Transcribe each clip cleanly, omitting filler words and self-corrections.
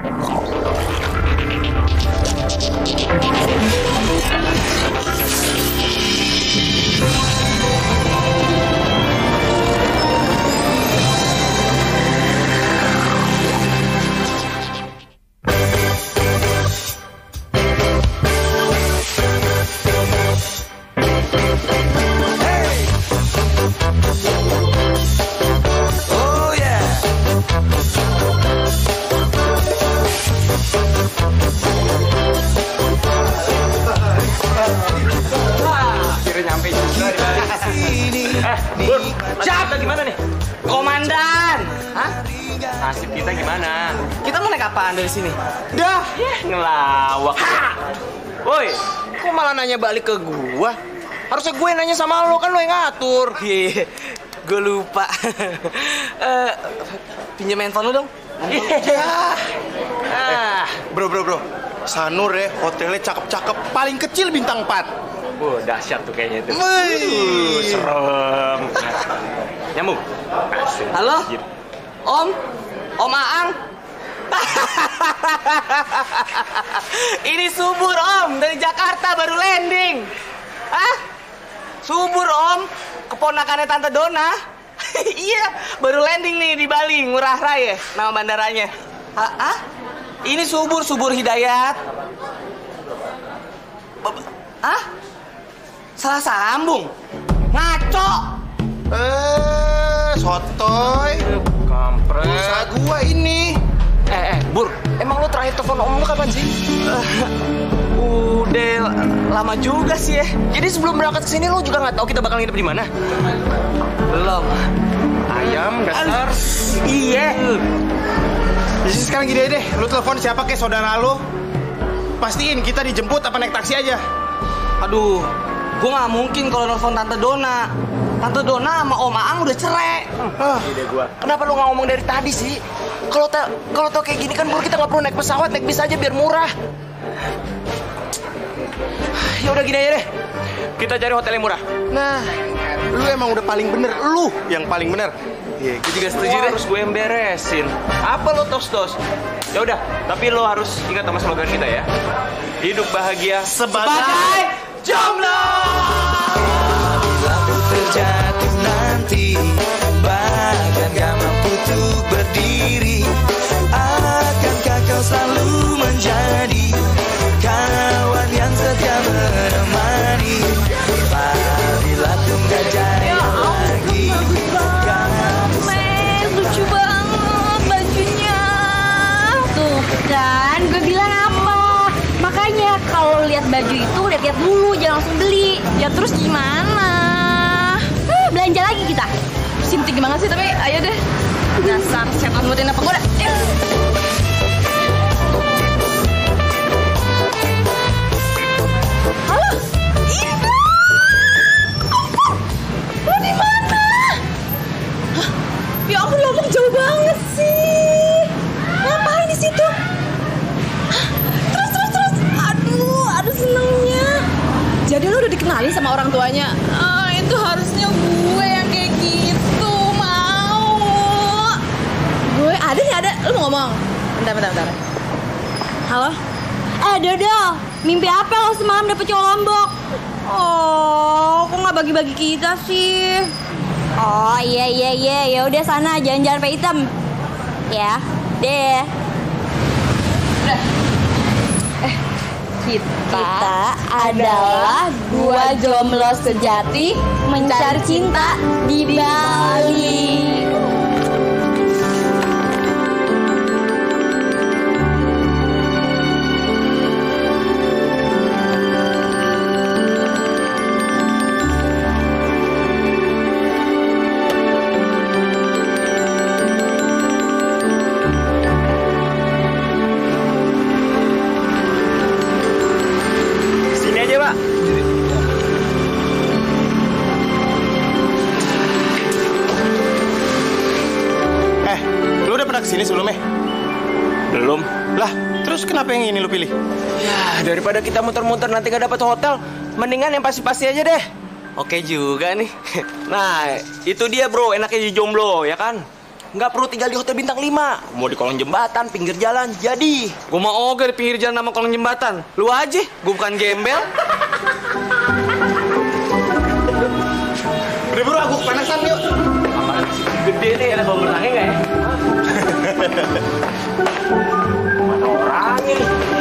Bur, siapa gimana nih? Komandan. Hah? Nasib kita gimana? Kita mau naik apaan dari sini? Dah, ngelawak. Woi, Kok malah nanya balik ke gua? Harusnya gue nanya sama lo, kan lo yang ngatur. Iya, gue lupa. Pinjam handphone lo dong. Bro. Sanur ya, hotelnya cakep-cakep. Paling kecil bintang 4. Dahsyat tuh kayaknya itu. Serem. Nyambung. Halo? Om Aang. Ini Subur Om, dari Jakarta baru landing. Hah? Subur Om, keponakannya Tante Dona. Iya, baru landing nih di Bali, Ngurah Rai ya, nama bandaranya. Hah? Ini Subur Hidayat. Hah? Salah sambung? Ngaco. Sotoy. Kampret. Pulsa gua ini. Bur, emang lo terakhir telepon om lo kapan sih? Udah lama juga sih ya. Jadi sebelum berangkat ke sini lo juga nggak tahu kita bakal nginep di mana? Belum. Ayam, dasar. Iya. Jadi sekarang gini aja deh, lu telepon siapa kek saudara lu? Pastiin kita dijemput apa naik taksi aja. Aduh, gue nggak mungkin kalau nelfon Tante Dona. Tante Dona sama Om Aang udah cerai. Ide gua. Kenapa lu nggak ngomong dari tadi sih? Kalau tau kayak gini kan, Bur, kita nggak perlu naik pesawat, naik bis aja biar murah. Ya udah gini aja deh, kita cari hotel yang murah. Nah, lu emang udah paling bener, lu yang paling bener. Iya, gue juga setuju deh. Harus gue yang beresin. Apa lo tos? Ya udah, tapi lo harus ingat sama slogan kita ya. Hidup bahagia Sebagai jomblo. Bila ku terjatuh nanti, bahkan gak mampu untuk berdiri, akankah kau selalu menjadi kawan yang setia menemani? Bila ku gak jaya lagi, lucu banget bajunya. Tuh kan, gue bilang apa? Makanya kalau lihat baju itu lihat dulu, jangan langsung beli. Ya terus gimana? Belanja lagi kita. Simptik banget sih, tapi ayo deh. Dasar setan ngutin apa gue dah. Halo, Ida. Ampun, lo di mana? Hah? Ya ampun, lo jauh banget sih. Ngapain di situ? Hah? Terus. Aduh senengnya. Jadi lo udah dikenalin sama orang tuanya? Itu harusnya gue yang kayak gitu, mau. Gue ada nih, ada. Lo mau ngomong? Bentar. Halo? Dodol, mimpi apa lo semalam dapet cowok Lombok? Oh, kok nggak bagi-bagi kita sih? Oh iya, ya udah sana jalan-jalan Pak Hitam. Ya, deh. Udah. Kita adalah dua jomblo sejati mencari cinta di Bali. Kesini sebelumnya? Belum. Lah, terus kenapa yang ini lu pilih? Ya, daripada kita muter-muter nanti gak dapet hotel, mendingan yang pasti-pasti aja deh. Oke juga nih. Nah, itu dia bro, enaknya jadi jomblo, ya kan? nggak perlu tinggal di hotel bintang 5. Mau di kolong jembatan, pinggir jalan, jadi. Gue mau oke di pinggir jalan sama kolong jembatan. Lu aja, gue bukan gembel. Udah bro, aku kepanasan yuk. Gede nih, ada kolam renangnya nggak ya? Mana orangnya?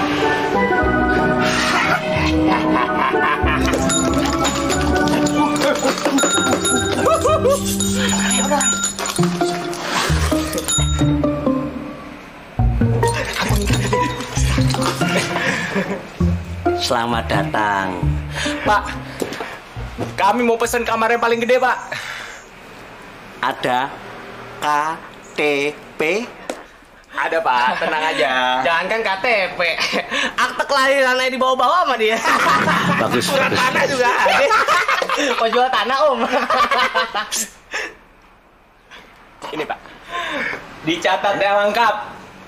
Selamat datang. Pak, kami mau pesen kamar yang paling gede, Pak. Ada KTP? Ada, Pak, tenang aja. Jangan kan KTP. Akte kelahirannya dibawa-bawa sama dia. Bagus, Surat bagus. tanah juga ada. Mau jual tanah, Om. Ini, Pak. Dicatat yang lengkap.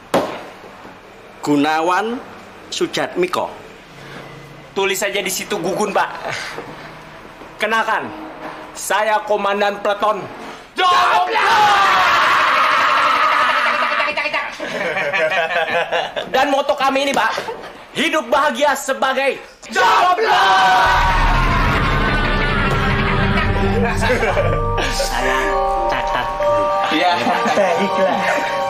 Gunawan Sujatmiko. Tulis saja di situ Gugun, Pak. Kenakan, saya komandan peleton. Dan moto kami ini, Pak, hidup bahagia sebagai Saya catat dulu. Iya. Baiklah.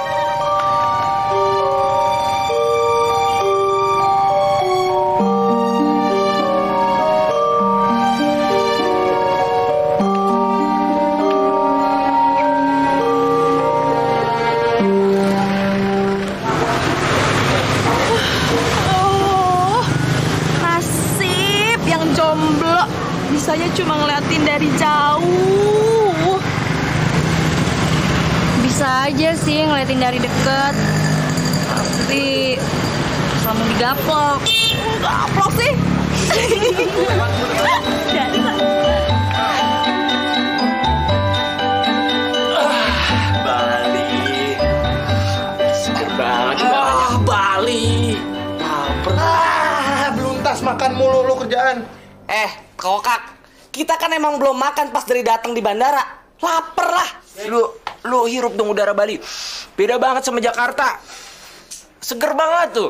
Oh, nasib yang jomblo. Bisanya cuma ngeliatin dari jauh. Bisa aja sih ngeliatin dari deket. Tapi kamu digaplok. Gaplok sih. Jadi lah. Bali. Seger banget. Bali. Belum tas makan mulu lu kerjaan. Kokak, kita kan emang belum makan pas dari datang di bandara. Laper lah. Lu hirup dong udara Bali. Beda banget sama Jakarta. Seger banget tuh.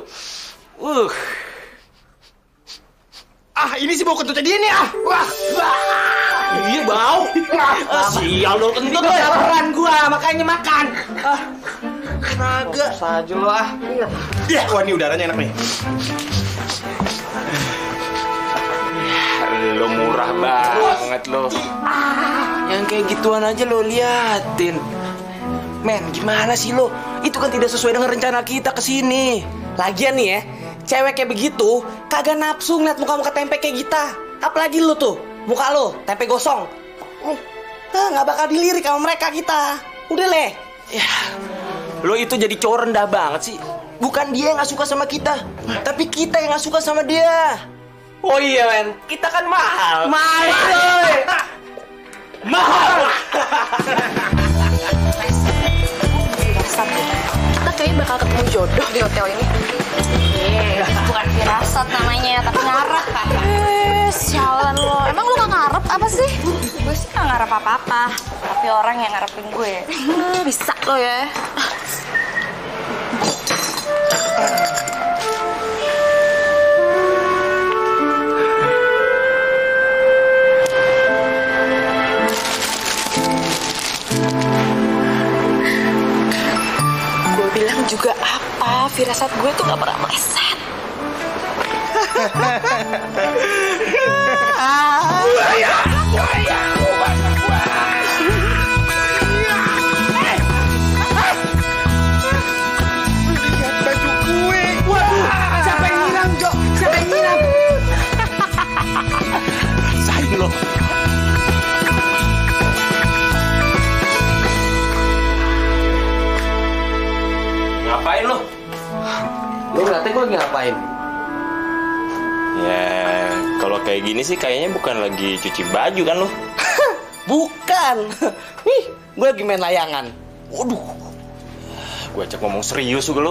Ini sih bau kentutnya dia nih ah. Wah. Iya bau. Sial lo kentut jalan gua, makanya makan. Naga. Saja lu ah. Ya, wah ini udaranya enak nih. Lo murah banget lo. Yang kayak gituan aja lo liatin. Men, gimana sih lo? Itu kan tidak sesuai dengan rencana kita kesini. Lagian nih ya, cewek kayak begitu kagak nafsu ngeliat muka-muka tempe kayak kita. Apalagi lo tuh, muka lo tempe gosong. Nggak bakal dilirik sama mereka kita. Udah leh. Ya, lo itu jadi cowok rendah banget sih. Bukan dia yang nggak suka sama kita, tapi kita yang nggak suka sama dia. Oh iya men, kita kan mahal. Mahal coy. Mahal. Kita kayaknya bakal ketemu jodoh di hotel ini. Bukan firasat namanya, tapi ngarep. Sialan lo. Emang lo gak ngarep apa sih? Gue sih gak ngarep apa-apa. Tapi orang yang ngarepin gue. Bisa lo ya. Gue bilang juga apa, firasat gue tuh gak pernah meleset. Baju gue. Waduh, siapa yang nyiram, Jo? Siapa yang nyiram? Rasain lo. Ngapain lo? Lo ngeliatnya gue lagi ngapain? Ya, kalau kayak gini sih kayaknya bukan lagi cuci baju kan lo? Bukan. Nih, gue lagi main layangan. Waduh. Gue ajak ngomong serius juga lo.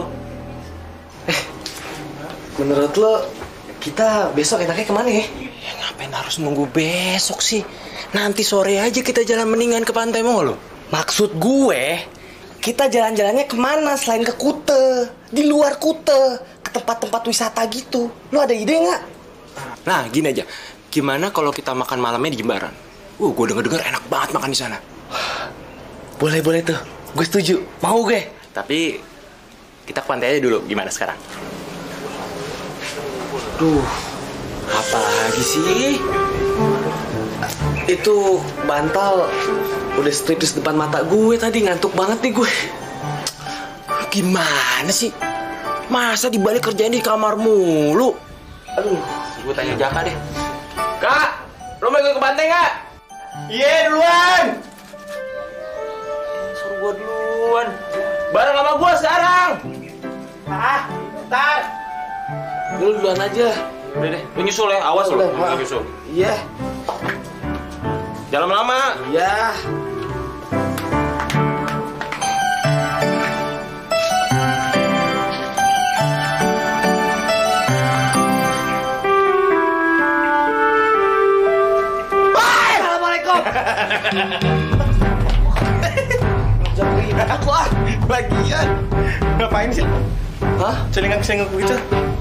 Menurut lo, kita besok enaknya kemana ya? Ya ngapain harus nunggu besok sih? Nanti sore aja kita jalan mendingan ke pantai mau lo. Maksud gue, kita jalan-jalannya kemana selain ke Kute? Di luar Kute, ke tempat-tempat wisata gitu. Lu ada ide nggak? Nah, gini aja. Gimana kalau kita makan malamnya di Jimbaran? Gue denger enak banget makan di sana. Boleh tuh. Gue setuju. Mau gue. Tapi kita ke pantai aja dulu. Gimana sekarang? Duh, apa lagi sih? Itu bantal udah striptis depan mata gue tadi, ngantuk banget nih gue. Gimana sih? Masa dibalik kerjaan di kamar mulu? Aduh, gue tanya Jaka deh. Kak, lo mau ikut ke pantai nggak? Iya, duluan. Suruh gue duluan. Bareng sama gue sekarang. Tar. Lu duluan aja. Udah deh, lu nyusul ya. Awas lo, lu nyusul. Iya. Jangan lama. Iya. Assalamualaikum. Jauhin aku ah. Lagian. Ngapain sih? Hah? Celingak-celingak begitu?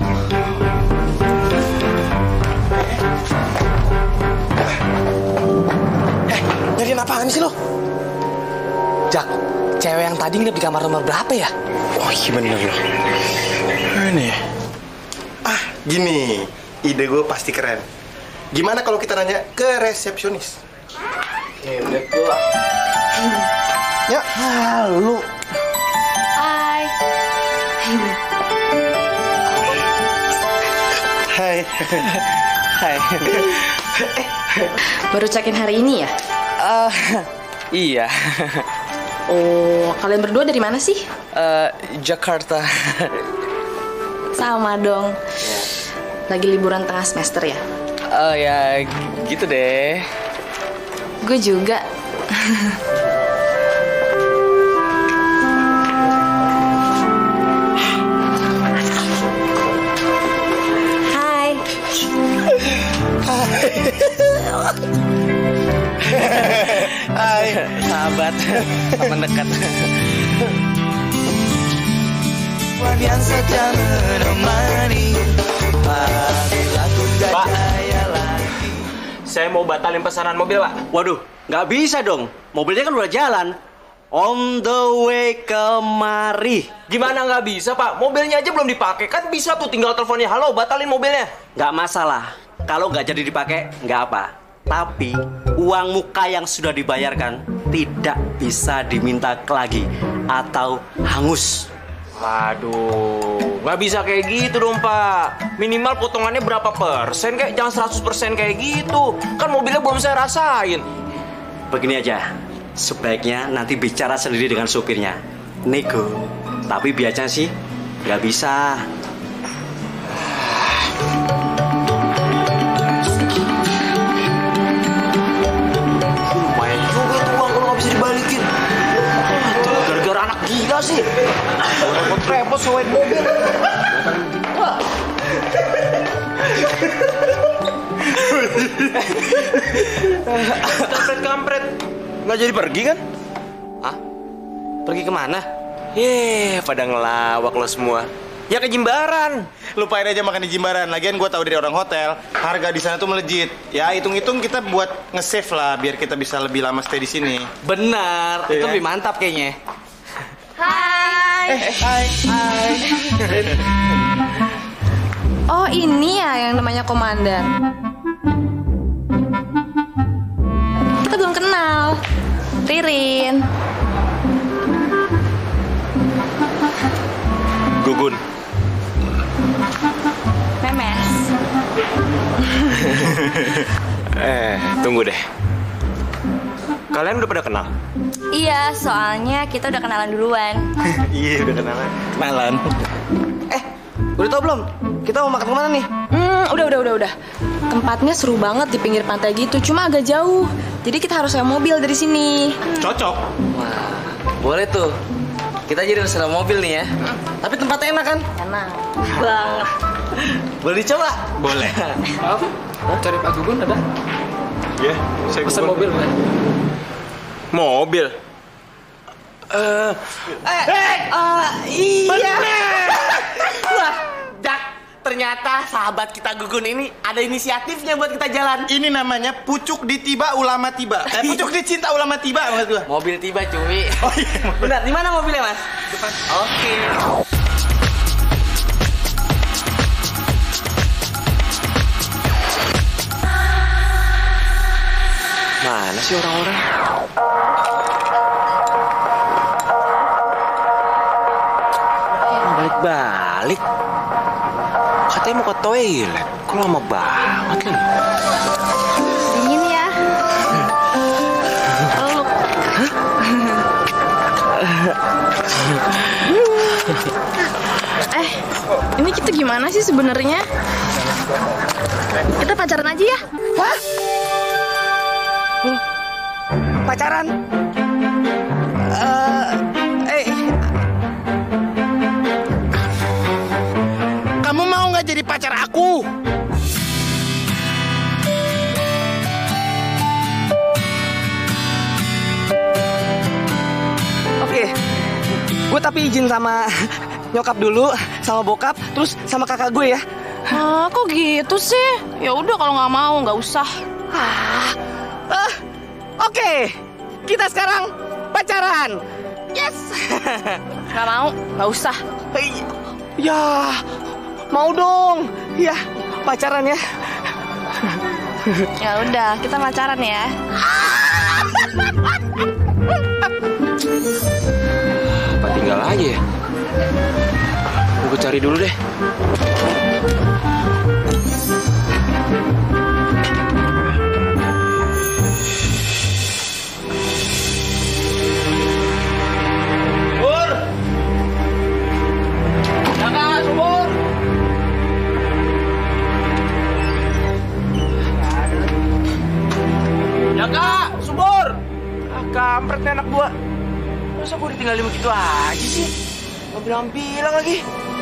Nyariin apaan sih lo? Jak, cewek yang tadi nginep di kamar nomor berapa ya? Oh iya bener loh. Mana ya? Gini, ide gue pasti keren. Gimana kalau kita nanya ke resepsionis? Udah tua. Ya, halo. Hai. Hai. Hai. Baru check-in hari ini ya? Iya. Oh, kalian berdua dari mana sih? Jakarta. Sama dong. Lagi liburan tengah semester ya? Ya gitu deh. Gue juga. Hai. Hai, sahabat, teman dekat. Yang saja menemani. Pak, saya mau batalin pesanan mobil, Pak. Waduh, nggak bisa dong. Mobilnya kan udah jalan. On the way kemari. Gimana nggak bisa, Pak? Mobilnya aja belum dipakai. Kan bisa tuh tinggal teleponnya. Halo, batalin mobilnya. Nggak masalah. Kalau nggak jadi dipakai, nggak apa. Tapi uang muka yang sudah dibayarkan tidak bisa diminta lagi atau hangus. Waduh, nggak bisa kayak gitu dong, Pak. Minimal potongannya berapa persen, kayak jangan 100% kayak gitu. Kan mobilnya belum saya rasain. Begini aja, sebaiknya nanti bicara sendiri dengan supirnya. Nego, tapi biasanya sih nggak bisa. Lumayan juga tuh uang kalau nggak bisa dibalikin. Tuh, gara-gara anak gila sih. Repot-repot sewain mobil. Kampret. Nggak jadi pergi kan? Hah? Pergi kemana? Pada ngelawak lo semua. Ya ke Jimbaran. Lupain aja makan di Jimbaran. Lagian gue tahu dari orang hotel, harga di sana tuh melejit. Ya hitung-hitung kita buat nge-save lah, biar kita bisa lebih lama stay di sini. Benar, itu Iya. lebih mantap kayaknya. Hai. Hai. Oh, ini ya yang namanya komandan. Kita belum kenal. Ririn. Gugun. Memes. Tunggu deh. Kalian udah pada kenal? Iya, soalnya kita udah kenalan duluan. Iya udah kenalan. Kenalan. Udah tau belum? Kita mau makan kemana nih? Udah. Tempatnya seru banget di pinggir pantai gitu, cuma agak jauh. Jadi kita harus sewa mobil dari sini. Cocok. Wah, boleh tuh. Kita jadi sewa mobil nih ya. Tapi tempatnya enak kan? Enak banget. Boleh dicoba? Boleh. Maaf, cari Pak Gugun ada? Ya, saya Pesan Gugun. mobil kan? Mobil? Iya. Wah, Jak, ternyata sahabat kita Gugun ini ada inisiatifnya buat kita jalan. Ini namanya pucuk ditiba ulama tiba. Pucuk dicinta ulama tiba maksud gua. Mobil tiba, cuy. Oh iya. Benar, di mana mobilnya, Mas? Depan. Oke. Mana sih orang-orang? Balik-balik. Katanya mau ke toilet. Kok lama banget lagi? Dingin ya. Peluk. Ini kita gimana sih sebenarnya? Kita pacaran aja ya? Hah? Pacaran? Kamu mau nggak jadi pacar aku? Oke. Gue tapi izin sama nyokap dulu, sama bokap, terus sama kakak gue ya. Kok gitu sih? Ya udah kalau nggak mau nggak usah. Oke. Kita sekarang pacaran. Yes. Nggak mau, nggak usah. Ya, mau dong. Ya, pacaran ya. Ya udah, kita pacaran ya. Apa tinggal aja ya? Gue cari dulu deh. Subur. Kakak, Subur. Kakak, Subur. Kampret nih anak gua. Masa gua ditinggalin begitu aja sih? Gak bilang-bilang lagi.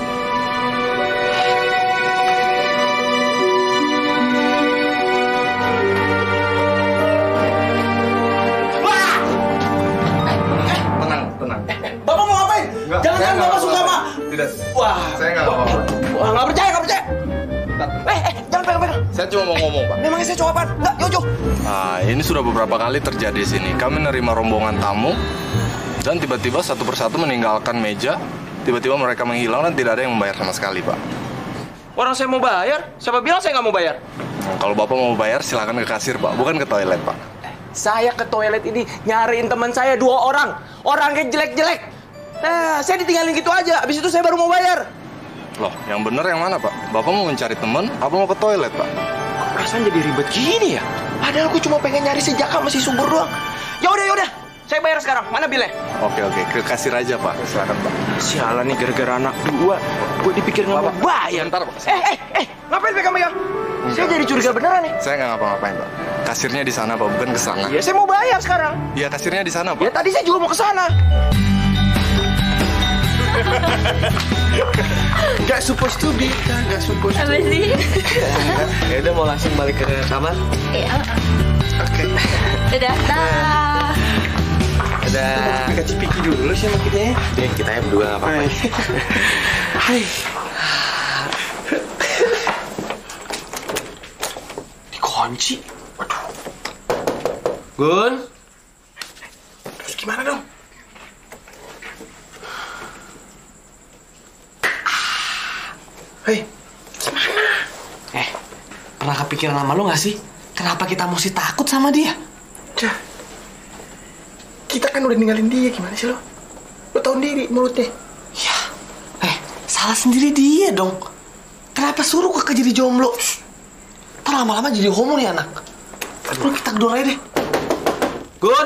Tenang. Bapak mau ngapain? Jangan Bapak suka sama. Tidak. Wah, Saya nggak apa-apa. Wah, nggak percaya. Jangan pegang. Saya cuma mau ngomong, Pak. Memangnya saya cowok apaan? Nggak, jauh. Nah, ini sudah beberapa kali terjadi di sini. Kami menerima rombongan tamu dan tiba-tiba satu persatu meninggalkan meja. Tiba-tiba mereka menghilang dan tidak ada yang membayar sama sekali, Pak. Orang saya mau bayar. Siapa bilang saya nggak mau bayar? Nah, kalau Bapak mau bayar, silakan ke kasir, Pak. Bukan ke toilet, Pak. Saya ke toilet ini nyariin teman saya 2 orang. Orangnya jelek-jelek. Nah, saya ditinggalin gitu aja. Abis itu saya baru mau bayar. Loh, yang benar yang mana, Pak? Bapak mau mencari teman, apa mau ke toilet, Pak? Kok perasaan jadi ribet gini ya? Padahal aku cuma pengen nyari si Jaka masih Subur doang. Yaudah. Saya bayar sekarang. Mana bilnya? Oke, ke kasir aja, Pak. Silakan, Pak. Sialan nih gara-gara anak 2. Gue dipikir nggak mau bayar. Bentar, Pak. Ngapain pegang-pegang? Saya jadi curiga beneran nih. Saya nggak ngapa-ngapain, Pak. Kasirnya di sana, Pak, bukan ke sana. Ya, saya mau bayar sekarang. Iya, kasirnya di sana, Pak. Ya, tadi saya juga mau ke sana. Gak supposed to be, gak supposed to Apa sih? Ya udah, mau langsung balik ke kamar. Iya. Oke. Dadah. Udah. Cipiki dulu sih maksudnya. Deh, kita ya berdua nggak apa-apa. Hai. Dikunci. Waduh. Gun. Terus gimana dong? Hei, Pernah kepikiran sama lu nggak sih? Kenapa kita mesti takut sama dia? Cah. Kita kan udah ninggalin dia, gimana sih lo? Lo tau sendiri mulutnya. Ya, salah sendiri dia dong. Kenapa suruh kakak jadi jomblo? Ntar lama-lama jadi homo nih anak. Lu kita gedor aja deh. Gun.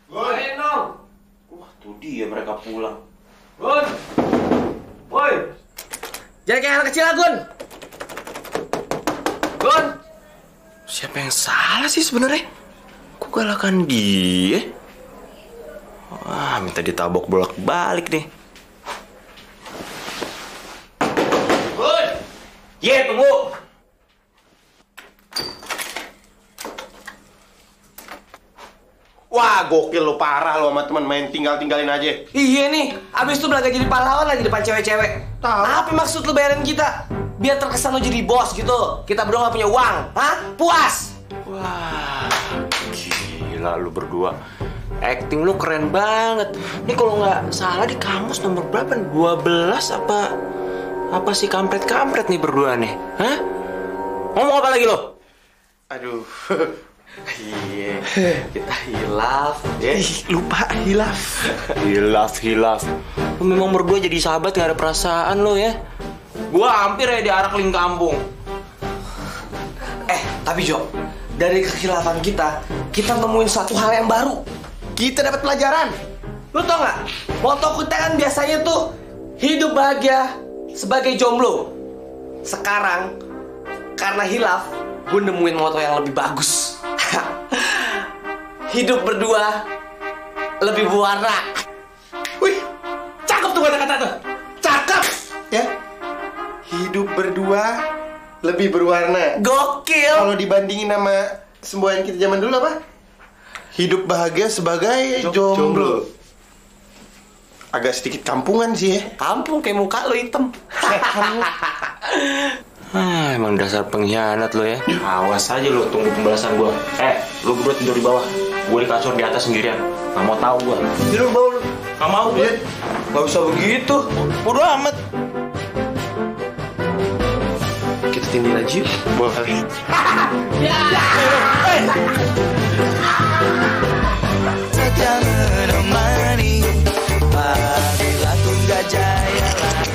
Wah, tuh dia mereka pulang. Gun. Woi. Jangan kayak anak kecil lah, Gun. Gun. Siapa yang salah sih sebenarnya? Kok galakan dia? Wah, minta ditabok bolak-balik nih. Gun. Tunggu. Wah, gokil lo, parah lo sama teman main tinggalin aja. Iya nih, abis itu belaga jadi pahlawan lagi depan cewek-cewek. Tahu. Apa maksud lu bayarin kita? Biar terkesan lo jadi bos gitu. Kita berdua gak punya uang. Hah? Puas? Wah, gila lu berdua. Acting lu keren banget. Ini kalau nggak salah di kamus nomor berapa nih? 12 apa sih kampret-kampret nih berdua nih? Hah? Ngomong apa lagi lo? Aduh. Iya. Kita hilaf, ya. Lupa hilaf. Hilaf. Lu memang berdua jadi sahabat gak ada perasaan lo ya. Gua hampir ya diarak keliling kampung. Tapi Jo, dari kekhilafan kita nemuin satu hal yang baru. Kita dapat pelajaran. Lu tau gak? Moto kita kan biasanya tuh hidup bahagia sebagai jomblo. Sekarang, karena hilaf, gue nemuin moto yang lebih bagus. Hidup berdua lebih berwarna. Wih, cakep tuh kata-kata tuh. Cakep. Ya. Hidup berdua lebih berwarna. Gokil. Kalau dibandingin sama semboyan kita zaman dulu apa? Hidup bahagia sebagai jomblo. Agak sedikit kampungan sih ya. Kampung kayak muka lo hitam. Emang dasar pengkhianat lo ya. Awas aja lo, tunggu pembalasan gua. Lo berdua tidur di bawah. Gue di kasur di atas sendirian. Gak mau tahu gua. Tidur bawah lu. Gak mau gue. Gak usah begitu. Bodo amat. Kita tindihin aja yuk. Boleh. Saja menemani apabila ku gak jaya lagi.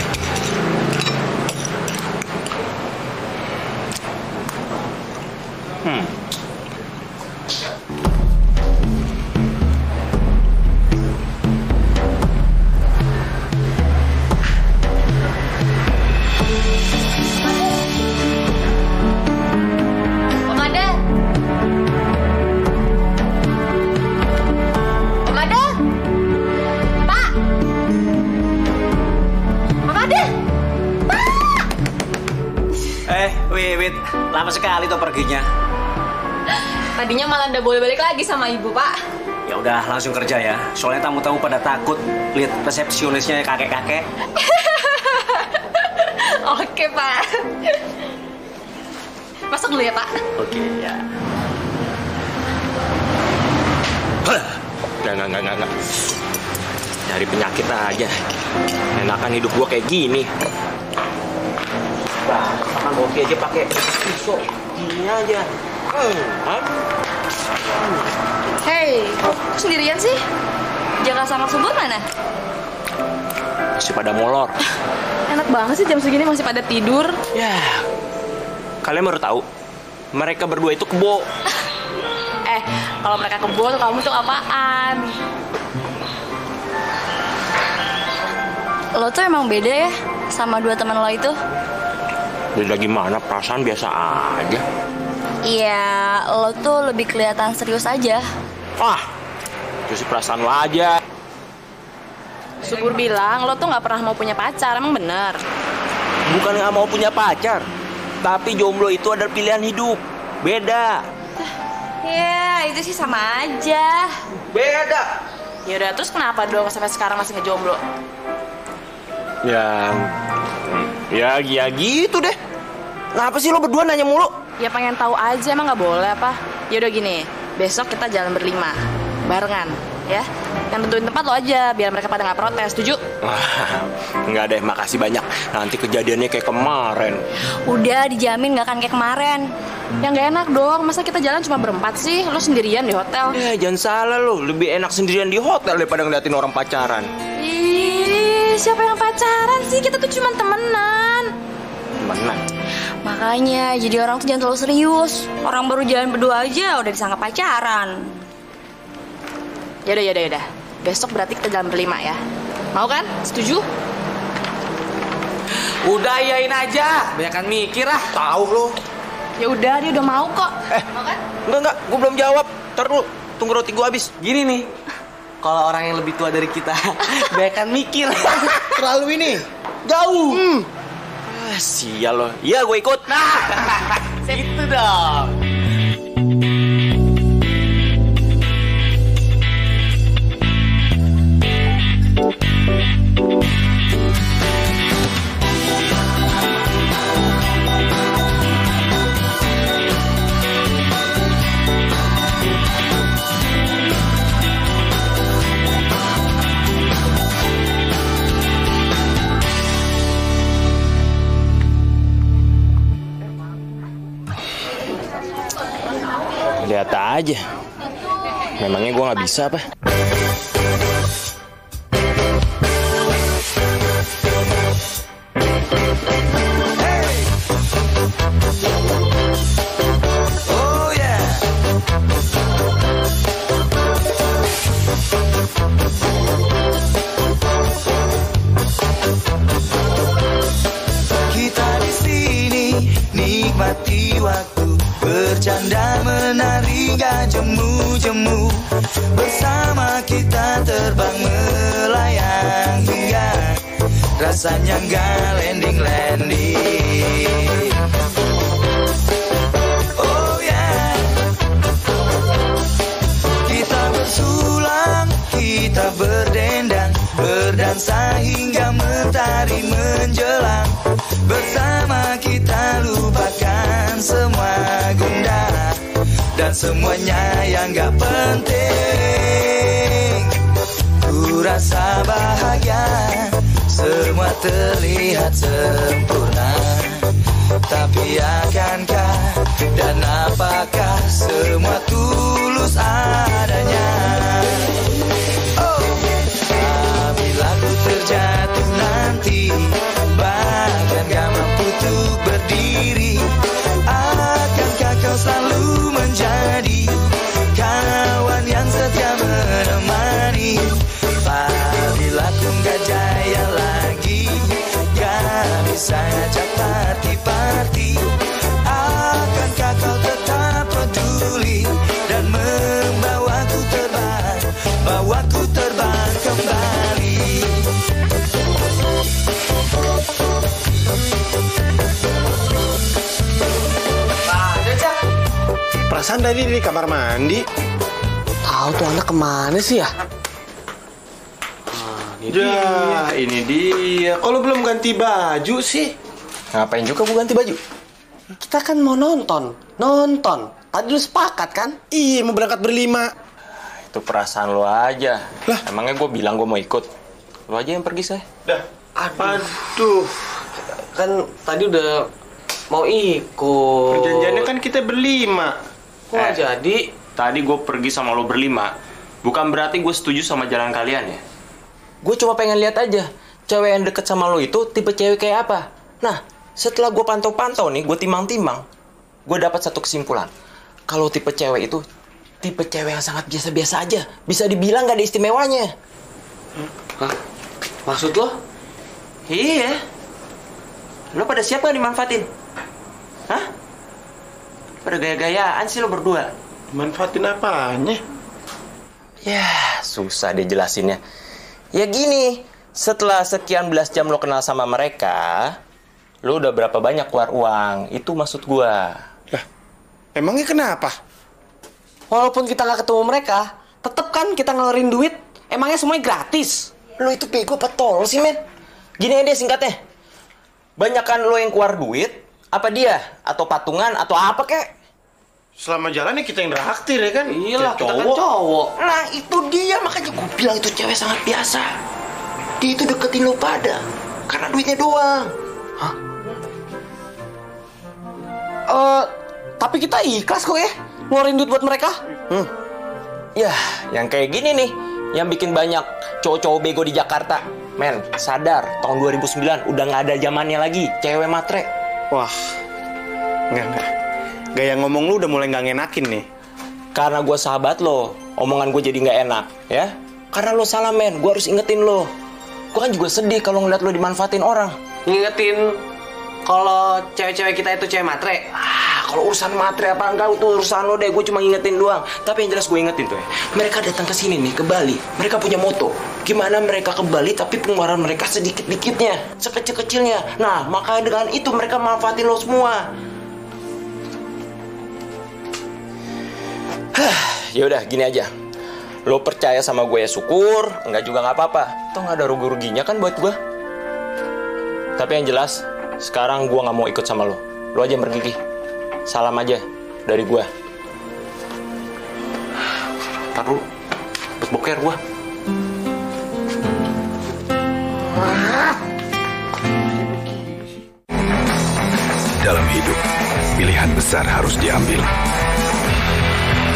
Wit, lama sekali tuh perginya. Tadinya malah udah boleh balik lagi sama ibu, Pak. Ya udah langsung kerja ya. Soalnya tamu-tamu pada takut lihat resepsionisnya kakek-kakek. Oke, Pak. Masuk dulu ya, Pak. Oke, ya. Enggak. Dari penyakit aja. Enakan hidup gua kayak gini. Makan kopi aja pakai pisau. Gini aja. Hey, kok sendirian sih? Jaga sama subur mana? Masih pada molor. Enak banget sih jam segini masih pada tidur. Ya, kalian baru tahu mereka berdua itu kebo. Kalau mereka kebo tuh kamu tuh apaan? Lo tuh emang beda ya sama dua teman lo itu? Beda gimana? Perasaan biasa aja. Iya, lo tuh lebih kelihatan serius aja. Itu sih perasaan lo aja. Subur bilang lo tuh nggak pernah mau punya pacar, emang bener? Bukan nggak mau punya pacar, tapi jomblo itu adalah pilihan hidup. Beda. Ya, itu sih sama aja. Beda. Ya udah, terus kenapa dong sampai sekarang masih ngejomblo? Ya gitu deh. Kenapa sih lo berdua nanya mulu? Ya pengen tahu aja, emang nggak boleh apa? Ya udah gini, besok kita jalan berlima, barengan, ya. Yang tentuin tempat lo aja, biar mereka pada nggak protes, setuju? Nggak deh, makasih banyak. Nanti kejadiannya kayak kemarin. Udah dijamin nggak akan kayak kemarin. Ya nggak enak dong, masa kita jalan cuma berempat sih? Lo sendirian di hotel. Jangan salah lo, lebih enak sendirian di hotel daripada ngeliatin orang pacaran. Ih, siapa yang pacaran sih? Kita tuh cuma temenan. Temenan? Makanya, jadi orang tuh jangan terlalu serius. Orang baru jalan berdua aja udah disangka pacaran. Yaudah. Besok berarti kita jalan berlima ya. Mau kan? Setuju? Udah iyain aja, banyakan mikir ah. Tahu lo. Ya udah, dia udah mau kok. Mau kan? Enggak, gue belum jawab. Ntar dulu, tunggu roti gue habis. Gini nih, kalau orang yang lebih tua dari kita, banyakan mikir. Terlalu ini. Jauh. Sial lo. Iya, gue ikut. Nah, itu dong. Lihat aja. Memangnya gue nggak bisa apa? Oh yeah. Kita di sini nikmati waktu, bercanda menari gak jemu-jemu. Bersama kita terbang melayang hingga rasanya gak landing-landing. Oh yeah. Kita bersulang, kita berdendang, berdansa hingga mentari menjelang. Bersama kita lupakan semua gundah dan semuanya yang gak penting. Ku rasa bahagia, semua terlihat sempurna. Tapi akankah dan apakah semua tulus adanya? Oh, apabila ku terjatuh nanti, bahkan gak mampu untuk berdiri, akankah kau selalu menjadi kawan yang setia menemani? Apabila ku gak jaya lagi, gak bisa ajak party-party, akankah kau tetap peduli dan membawaku terbang, bawaku terbang kembali? Perasaan tadi di kamar mandi. Tahu tuh anak kemana sih ya? Ini dia. Kalau belum ganti baju sih? Ngapain juga gue ganti baju? Kita kan mau nonton. Tadi lu sepakat kan? Iya, mau berangkat berlima. Itu perasaan lo aja. Lah? Emangnya gue bilang gue mau ikut? Lo aja yang pergi, saya. Dah. Aduh. Kan tadi udah mau ikut. Perjanjiannya kan kita berlima. Kok nggak jadi? Tadi gue pergi sama lo berlima. Bukan berarti gue setuju sama jalan kalian ya. Gue cuma pengen lihat aja cewek yang deket sama lo itu tipe cewek kayak apa. Nah, setelah gue pantau-pantau nih, gue timbang-timbang, gue dapat satu kesimpulan. Kalau tipe cewek itu tipe cewek yang sangat biasa-biasa aja. Bisa dibilang gak ada istimewanya. Hah? Maksud lo? Iya. Lo pada siap gak dimanfaatin? Hah? Pada gaya-gayaan sih lo berdua. Manfaatin apanya? Ya, susah deh jelasinnya. Ya gini, setelah sekian belas jam lo kenal sama mereka, lo udah berapa banyak keluar uang? Itu maksud gua. Lah, emangnya kenapa? Walaupun kita nggak ketemu mereka, tetep kan kita ngeluarin duit. Emangnya semuanya gratis? Lo itu bego apa tolol sih, men? Gini aja singkatnya. Banyakan lo yang keluar duit, apa dia? Atau patungan, atau apa kek? Selama jalannya kita yang traktir ya kan? Iyalah, Kayak kita kan cowok. Nah, itu dia. Makanya gue bilang itu cewek sangat biasa. Dia itu deketin lo pada karena duitnya doang. Hah? Tapi kita ikhlas kok ya ngeluarin duit buat mereka. Ya, yang kayak gini nih yang bikin banyak cowok-cowok bego di Jakarta. Men, sadar, tahun 2009 udah nggak ada zamannya lagi cewek matre. Wah, enggak. Gaya ngomong lu udah mulai nggak ngenakin nih. Karena gue sahabat lo, omongan gue jadi nggak enak, ya? Karena lo salah, men. Gue harus ingetin lo. Gue kan juga sedih kalau ngeliat lo dimanfaatin orang. Ngingetin kalau cewek-cewek kita itu cewek matre. Kalau urusan matre apa enggak itu urusan lo deh. Gue cuma ngingetin doang. Tapi yang jelas gue ingetin tuh ya, mereka datang ke sini nih, ke Bali. Mereka punya moto. Gimana mereka ke Bali tapi pengeluaran mereka sedikit-dikitnya, sekecil-kecilnya. Nah, makanya dengan itu mereka manfaatin lo semua. Ya udah gini aja. Lo percaya sama gue ya syukur, enggak juga nggak apa-apa. Toh nggak ada rugi-ruginya kan buat gue. Tapi yang jelas sekarang gue nggak mau ikut sama lo. Lo aja yang pergi. Salam aja dari gue. Ntar dulu, boker gue. Dalam hidup, pilihan besar harus diambil.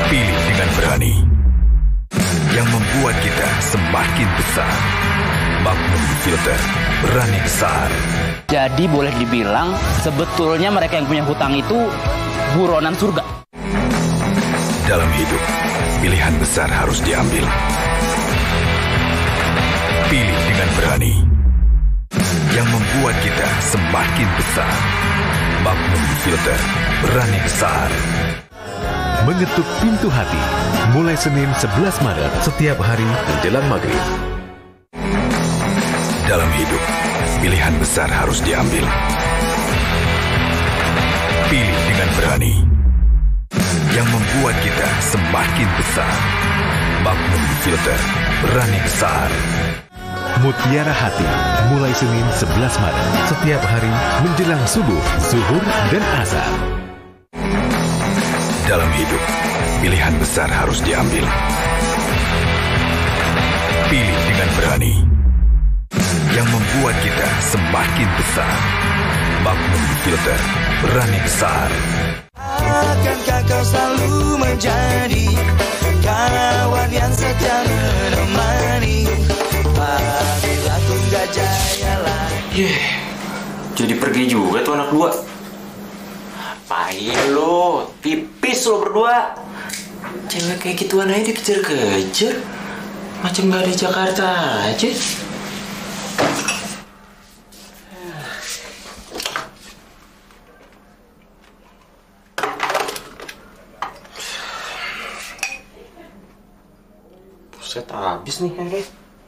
Pilih dengan berani. Yang membuat kita semakin besar. Magnum Filter, berani besar. Jadi boleh dibilang sebetulnya mereka yang punya hutang itu buronan surga. Dalam hidup, pilihan besar harus diambil. Pilih dengan berani. Yang membuat kita semakin besar. Magnum Filter, berani besar. Mengetuk pintu hati, mulai Senin 11 Maret setiap hari menjelang maghrib. Dalam hidup, pilihan besar harus diambil. Pilih dengan berani. Yang membuat kita semakin besar. Magnum Filter, berani besar. Mutiara Hati, mulai Senin 11 Maret setiap hari menjelang subuh, zuhur, dan asar. Dalam hidup, pilihan besar harus diambil. Pilih dengan berani. Yang membuat kita semakin besar. Magnum Filter, berani besar. Akankah kau selalu menjadi kawan yang setia menemani apabila ku gak jaya lagi. Jadi pergi juga tuh anak dua. Apain lo? Pipis lo berdua. Cewek kayak gituan aja dikejar-kejar. Macam gak di Jakarta aja. Buset, habis nih airnya.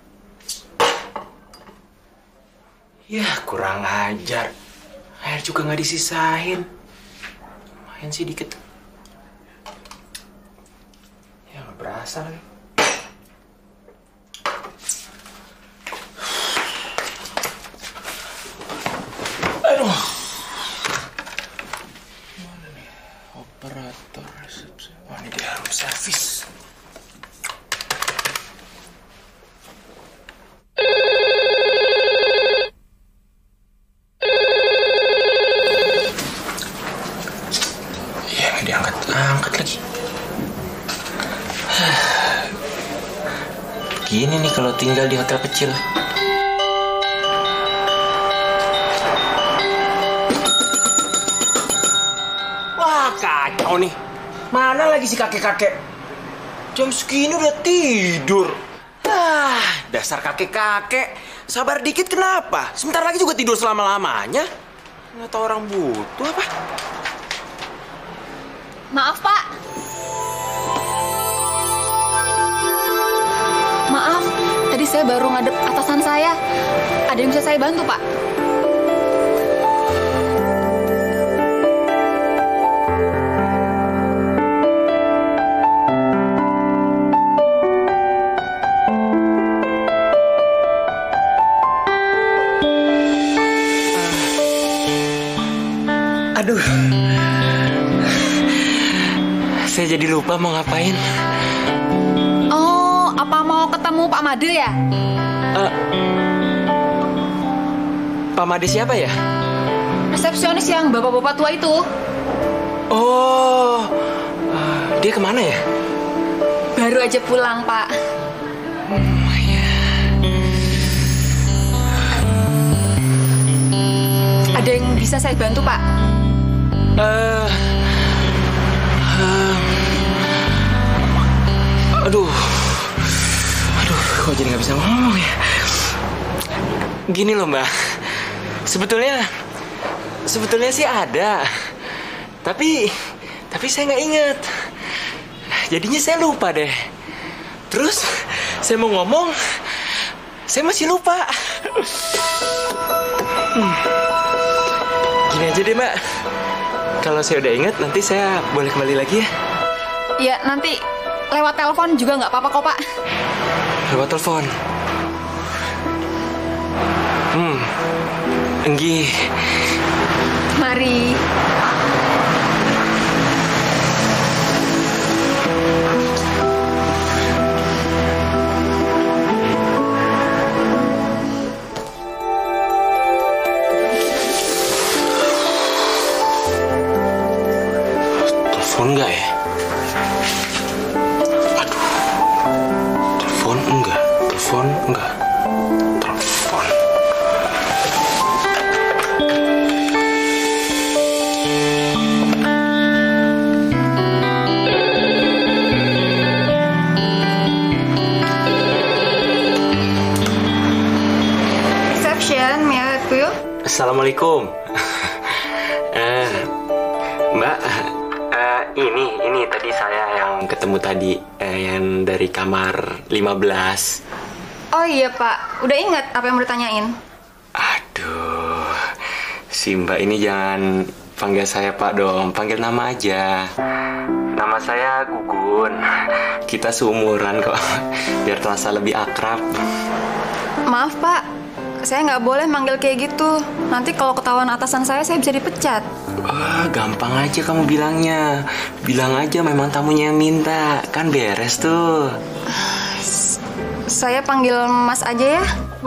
Ya, kurang ajar. Air juga nggak disisain. Lumayan sih dikit. Ya, nggak berasa lagi. Aduh. Mana nih? Operator resepsi. Wah, ini dia room service. Angkat lagi. Gini nih kalau tinggal di hotel kecil. Wah, kacau nih. Mana lagi si kakek-kakek? Jam segini udah tidur. Dasar kakek-kakek. Sabar dikit kenapa? Sebentar lagi juga tidur selama-lamanya. Nggak tahu orang butuh apa? Maaf, Pak. Maaf, tadi saya baru ngadep atasan saya. Ada yang bisa saya bantu, Pak? Aduh. Saya jadi lupa mau ngapain. Oh, apa mau ketemu Pak Made ya? Pak Made siapa ya? Resepsionis yang bapak-bapak tua itu. Oh, dia kemana ya? Baru aja pulang, Pak. Ada yang bisa saya bantu, Pak? Aduh, kok jadi nggak bisa ngomong ya? Gini loh Mbak, sebetulnya sih ada, tapi saya nggak inget. Jadinya saya lupa deh. Terus saya mau ngomong, saya masih lupa. Gini aja deh Mbak, kalau saya udah inget nanti saya boleh kembali lagi ya? Ya nanti lewat telepon juga nggak apa-apa kok Pak. Lewat telepon? Enggi. Mari. Telepon nggak ya? Assalamualaikum. Mbak, ini tadi saya yang ketemu tadi, yang dari kamar 15. Oh iya Pak, udah ingat apa yang mau ditanyain? Aduh, si Mbak ini jangan panggil saya Pak dong, panggil nama aja. Nama saya Gugun. Kita seumuran kok, biar terasa lebih akrab. Maaf Pak, saya nggak boleh manggil kayak gitu. Nanti kalau ketahuan atasan saya bisa dipecat. Wah, gampang aja kamu bilangnya. Bilang aja memang tamunya yang minta, kan beres tuh. Saya panggil Mas aja ya.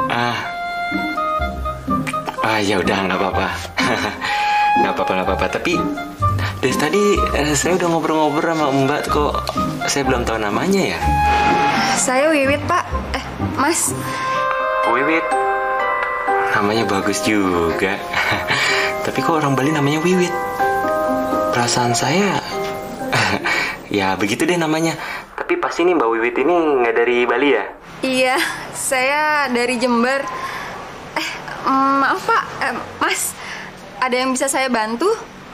Ya udah, nggak apa-apa. Nggak apa-apa. Tapi dari tadi saya udah ngobrol-ngobrol sama Mbak kok. Saya belum tahu namanya ya. Saya Wiwit Pak. Mas. Wiwit. Namanya bagus juga. Tapi kok orang Bali namanya Wiwit? Perasaan saya ya begitu deh namanya. Tapi pasti nih Mbak Wiwit ini nggak dari Bali ya? Iya, saya dari Jember. Maaf Pak, Mas, ada yang bisa saya bantu?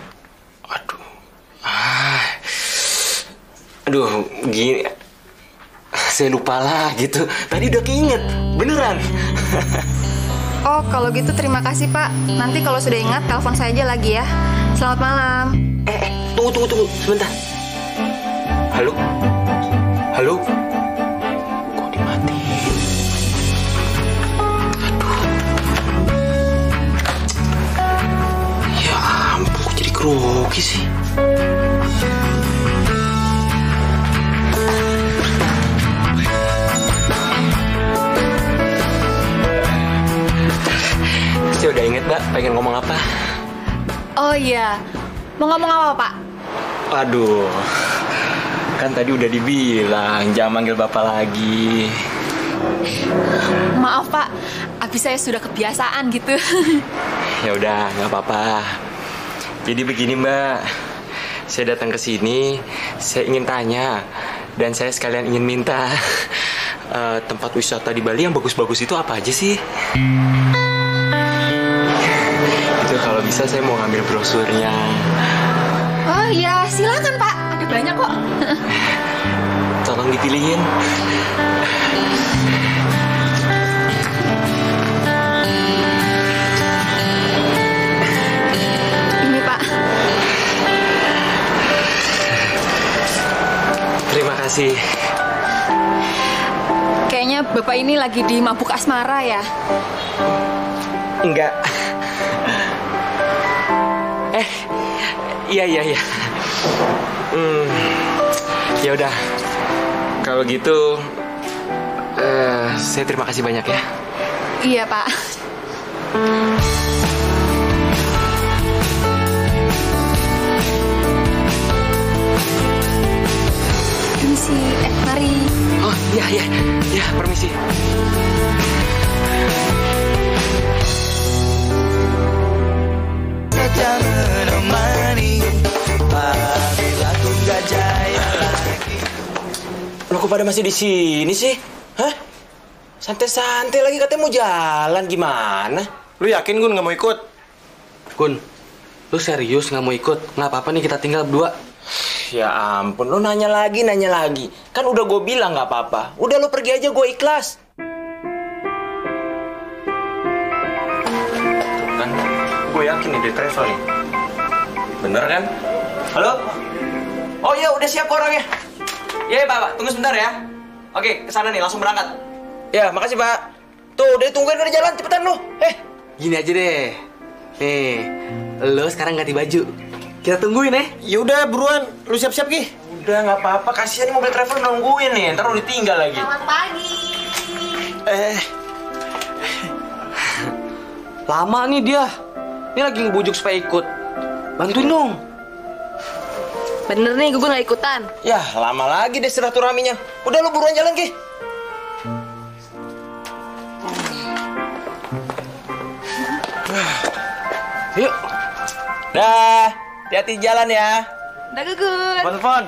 Aduh, gini, saya lupa lah gitu. Tadi udah keinget, beneran. Oh, kalau gitu terima kasih Pak. Nanti kalau sudah ingat, telepon saya aja lagi ya. Selamat malam. Tunggu, sebentar. Halo? Kok dimatiin? Aduh. Ya ampun, kok jadi grogi sih? Saya udah inget Mbak, pengen ngomong apa? Oh iya, mau ngomong apa Pak? Aduh, kan tadi udah dibilang jangan manggil Bapak lagi. Maaf Pak, abis saya sudah kebiasaan gitu. Ya udah, nggak apa-apa. Jadi begini Mbak, saya datang ke sini, saya ingin tanya dan saya sekalian ingin minta tempat wisata di Bali yang bagus-bagus itu apa aja sih? Kalau bisa saya mau ngambil brosurnya. Oh iya, silakan Pak. Ada banyak kok. Tolong dipilihin. Ini Pak. Terima kasih. Kayaknya Bapak ini lagi di mabuk asmara ya? Enggak. Iya. Ya udah. Kalau gitu, saya terima kasih banyak ya. Iya Pak. Permisi, mari. Oh iya, permisi. Saja menemani apabila ku gak jaya lagi. Lo kok pada masih di sini sih? Hah? Santai-santai lagi katanya mau jalan, gimana? Lu yakin Gun nggak mau ikut? Gun, lu serius nggak mau ikut? Nggak apa-apa nih kita tinggal berdua. Ya ampun, lu nanya lagi. Kan udah gue bilang nggak apa-apa. Udah lu pergi aja, gue ikhlas. Kan, gue yakin nih di travel nih. Bener kan? Halo? Oh iya, udah siap orangnya. Iya Pak, tunggu sebentar ya. Oke, kesana nih, langsung berangkat. Ya, makasih Pak. Tuh, udah ditungguin udah jalan, cepetan lu. Gini aja deh. Nih, lu sekarang ganti baju. Kita tungguin ya. Yaudah, buruan. Lu siap-siap, Ki. Udah, nggak apa-apa. Kasihan mobil travel nungguin nih. Ntar lu ditinggal lagi. Selamat pagi. Lama nih dia. Ini lagi ngebujuk supaya ikut. Bantuin dong. Bener nih, gue nggak ikutan. Ya, lama lagi deh silaturahminya. Udah, lu buruan jalan, Ki. Yuk. Dah, hati-hati jalan ya. Udah Gugun. Telepon.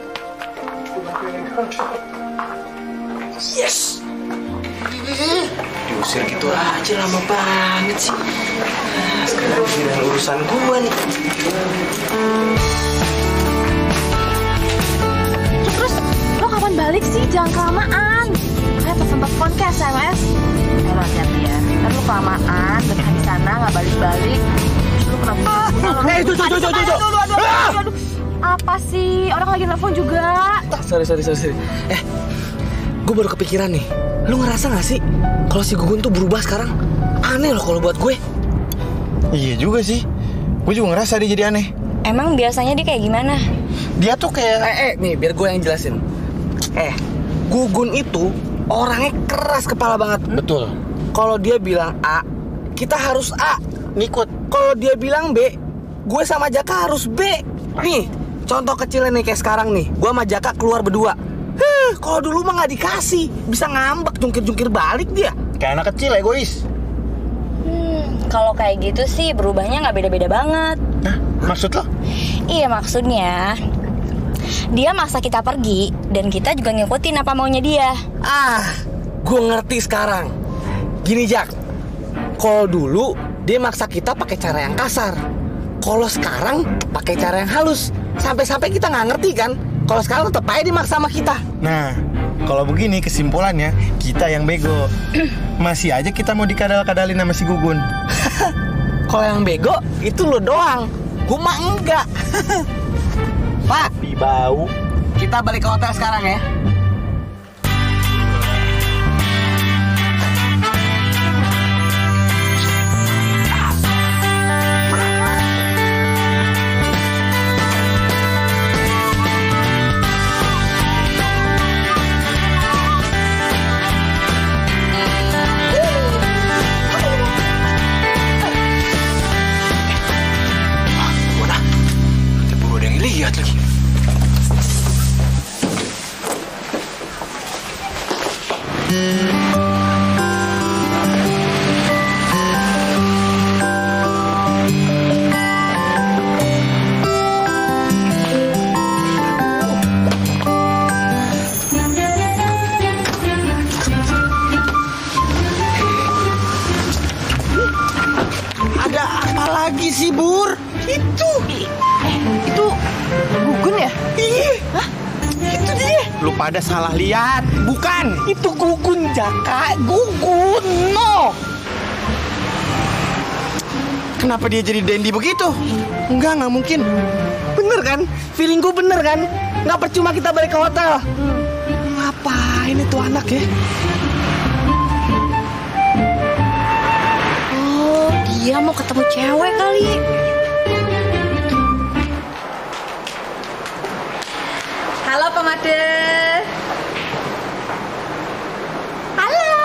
Yes. Diusir gitu aja lama banget sih. sekarang giliran urusan gue nih. Terus lo kapan balik sih? Jangan kelamaan. Kayak pesan-pesan ke SMS. Lo hati-hati ya. Kan lo kelamaan, betah di sana nggak balik-balik. Terus lo kena Itu. Aduh. Apa sih? Orang lagi nelfon juga. Sorry. Gue baru kepikiran nih. Lu ngerasa gak sih kalau si Gugun tuh berubah sekarang? Aneh loh kalau buat gue. Iya juga sih. Gue juga ngerasa dia jadi aneh. Emang biasanya dia kayak gimana? Dia tuh kayak nih biar gue yang jelasin. Gugun itu orangnya keras kepala banget. Betul. Kalau dia bilang A, kita harus A, ngikut. Kalau dia bilang B, gue sama Jaka harus B. Nih, contoh kecilnya nih kayak sekarang nih. Gue sama Jaka keluar berdua. Kalau dulu mah nggak dikasih, bisa ngambek, jungkir-jungkir balik dia. kayak anak kecil, egois. Kalau kayak gitu sih berubahnya nggak beda-beda banget. Hah? Maksud lo? Iya, maksudnya dia maksa kita pergi dan kita juga ngikutin apa maunya dia. Gue ngerti sekarang. Gini Jak, kalau dulu dia maksa kita pakai cara yang kasar. Kalau sekarang pakai cara yang halus. Sampai-sampai kita nggak ngerti kan. Kalau sekarang tetap aja dia maksa sama kita. Nah, kalau begini kesimpulannya kita yang bego. Masih aja kita mau dikadal-kadalin sama si Gugun. Kalau yang bego itu lo doang. Gue mah enggak. Pak, bau. Kita balik ke hotel sekarang ya. Lihat lagi. Ada apa lagi sih, Bur? Itu Gugun ya? Iya. Hah? Itu dia. Lu pada salah lihat, bukan? Itu Gugun, Jaka. Gugun, no. Kenapa dia jadi dandy begitu? Enggak mungkin. Bener kan? Feeling gue bener kan? Nggak percuma kita balik ke hotel. Ngapain itu anak ya? Oh, dia mau ketemu cewek kali. Halo Pemade. Halo.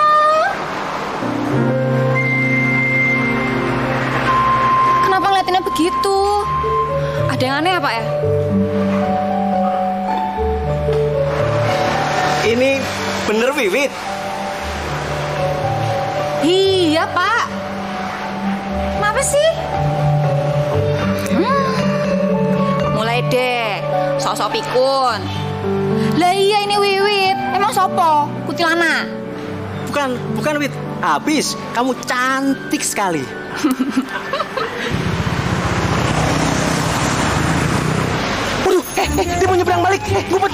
Kenapa ngeliatinnya begitu? Ada yang aneh apa ya? Ini bener Wiwit? Iya Pak. Kenapa sih? Mulai deh, sok-sok pikun. Lah iya ini Wiwit. Emang sopo? Kutilana? Bukan Wit. Habis, kamu cantik sekali. Waduh, dia mau nyebrang balik. Gubet.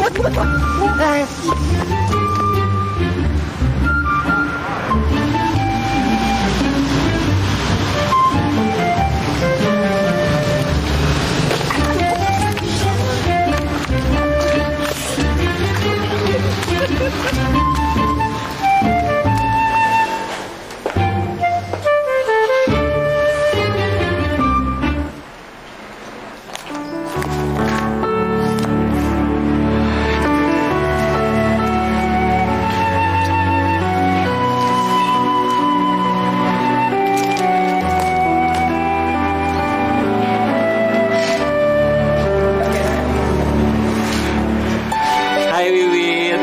Hai Wiwit.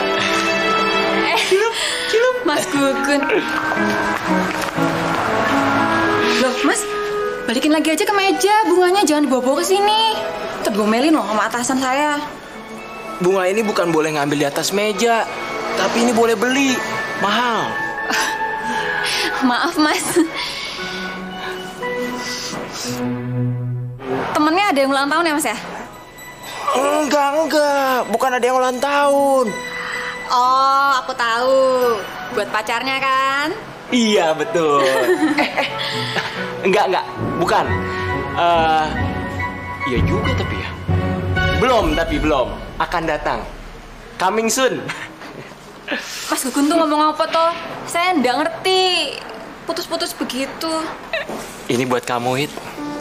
Cilup, Mas Gugun. Loh, Mas, balikin lagi aja ke meja. Bunganya jangan dibawa-bawa ke sini. Tergomelin loh sama atasan saya. Bunga ini bukan boleh ngambil di atas meja, tapi ini boleh beli. Mahal. Maaf, Mas. Temennya ada yang ulang tahun ya, Mas ya? Enggak. Bukan ada yang ulang tahun. Oh, aku tahu. Buat pacarnya kan? Iya, betul. Enggak. Bukan. Iya juga tapi ya. Belum. Akan datang. Coming soon. Mas Gugun tuh ngomong apa toh? Saya nggak ngerti. Putus-putus begitu. Ini buat kamu, Hit.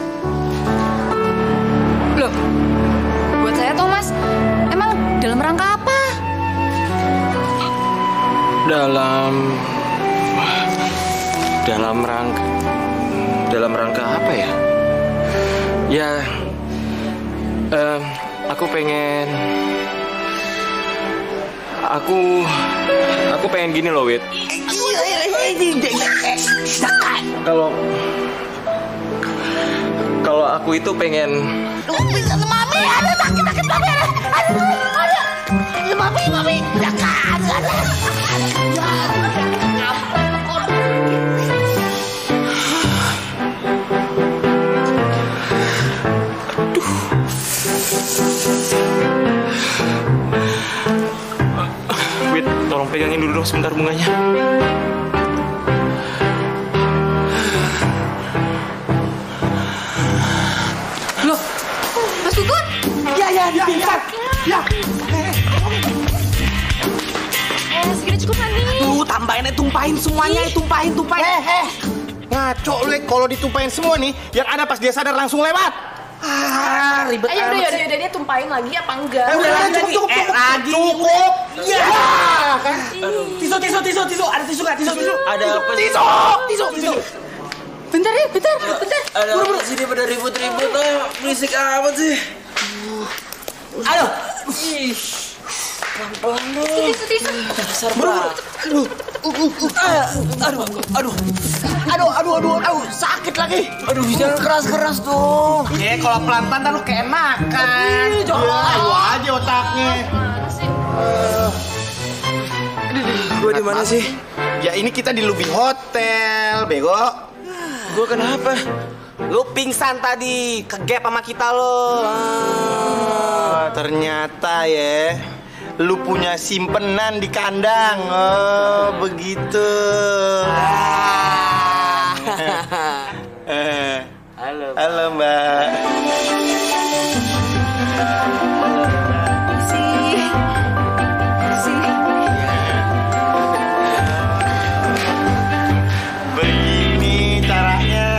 Loh, buat saya toh, Mas. Emang dalam rangka apa? Dalam rangka apa ya? Ya, aku pengen gini loh, Wit. Kalau aku itu pengen. Mami, ada sakit Mami, ada. Mami, jangan. Wit, tolong pegangin dulu dong sebentar bunganya. Loh, Mas Gugun? Ya, pingsan. Ya. Segera cukup nanti. Tambahin, tumpahin semuanya, tumpahin. Ngaco lu, kalau ditumpahin semua nih, yang ada pas dia sadar langsung lewat. Ribet Ayo amat udah dia tumpahin lagi apa enggak? Cukup. Cukup. Iya. Kan? Tisu. Ada tisu nggak? Tisu. Ada apa sih? Tisu. Bentar. Ada apa sih dia pada ribut-ribut? Berisik amat sih. Aduh. Pelan-pelan dong. Tisu. Dasar banget. Aduh, sakit lagi. Aduh, jangan keras-keras dong. Kalau pelan-pelan kan lu keenakan. Ayo aja otaknya. Gue di mana sih? Ya ini kita di lobi hotel, bego. Gue kenapa? Lu pingsan tadi, kegep sama kita lo. Ternyata ya, lu punya simpenan di kandang. Oh, begitu. Halo, Mbak. Begini caranya.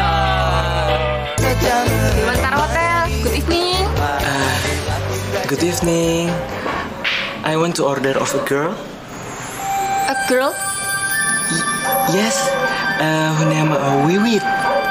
Sebentar hotel. Good evening. Good evening. I want to order of a girl. A girl? Yes. Her name Wiwit.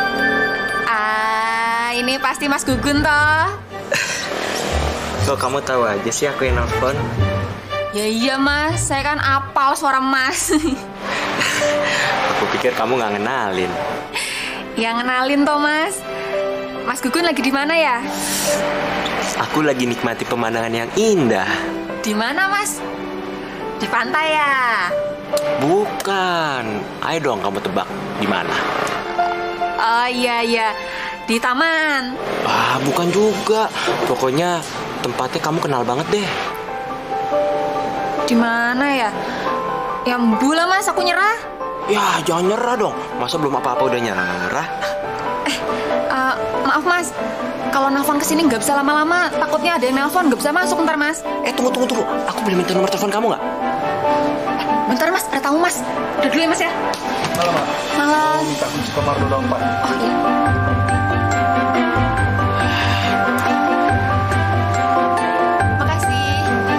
Ini pasti Mas Gugun toh. Kok kamu tahu aja sih aku yang nelfon? Ya iya Mas, saya kan apal suara Mas. Aku pikir kamu nggak ngenalin. Ya ngenalin toh Mas. Mas Gugun lagi di mana ya? Aku lagi nikmati pemandangan yang indah. Di mana Mas? Di pantai ya? Bukan. Ayo dong kamu tebak di mana? Oh iya. Di taman. Bukan juga. Pokoknya tempatnya kamu kenal banget deh. Di mana ya? Yang bula Mas, aku nyerah. Ya jangan nyerah dong. Masa belum apa-apa udah nyerah? Maaf Mas, kalau nelfon kesini nggak bisa lama-lama. Takutnya ada yang nelfon, nggak bisa masuk ntar Mas. Tunggu. Aku boleh minta nomor telepon kamu nggak? Bentar Mas, ada tamu Mas. Udah dulu ya Mas ya. Malam, Pak. Malam. Minta kunci kamar dulu dong, Pak. Oh iya. Makasih.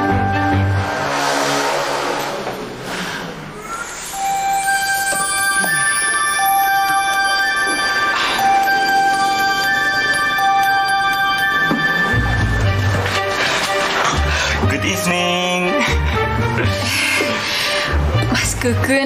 Good evening. Mas Gugun.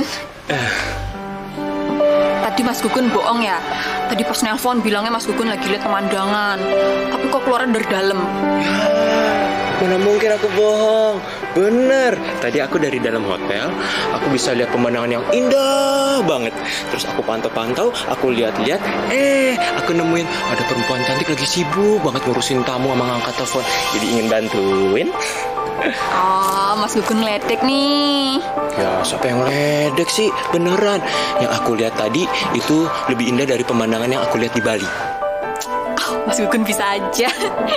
Tadi Mas Gugun bohong ya. Tadi pas nelpon bilangnya Mas Gugun lagi lihat pemandangan. Tapi kok keluarnya dari dalam. Mana mungkin aku bohong. Bener, tadi aku dari dalam hotel, aku bisa lihat pemandangan yang indah banget. Terus aku pantau-pantau, aku lihat-lihat, aku nemuin ada perempuan cantik lagi sibuk banget ngurusin tamu sama ngangkat telepon. Jadi ingin bantuin. Oh, Mas Gugun ledek nih. Ya, siapa yang ledek sih? Beneran. Yang aku lihat tadi itu lebih indah dari pemandangan yang aku lihat di Bali. Oh, Mas Gugun bisa aja.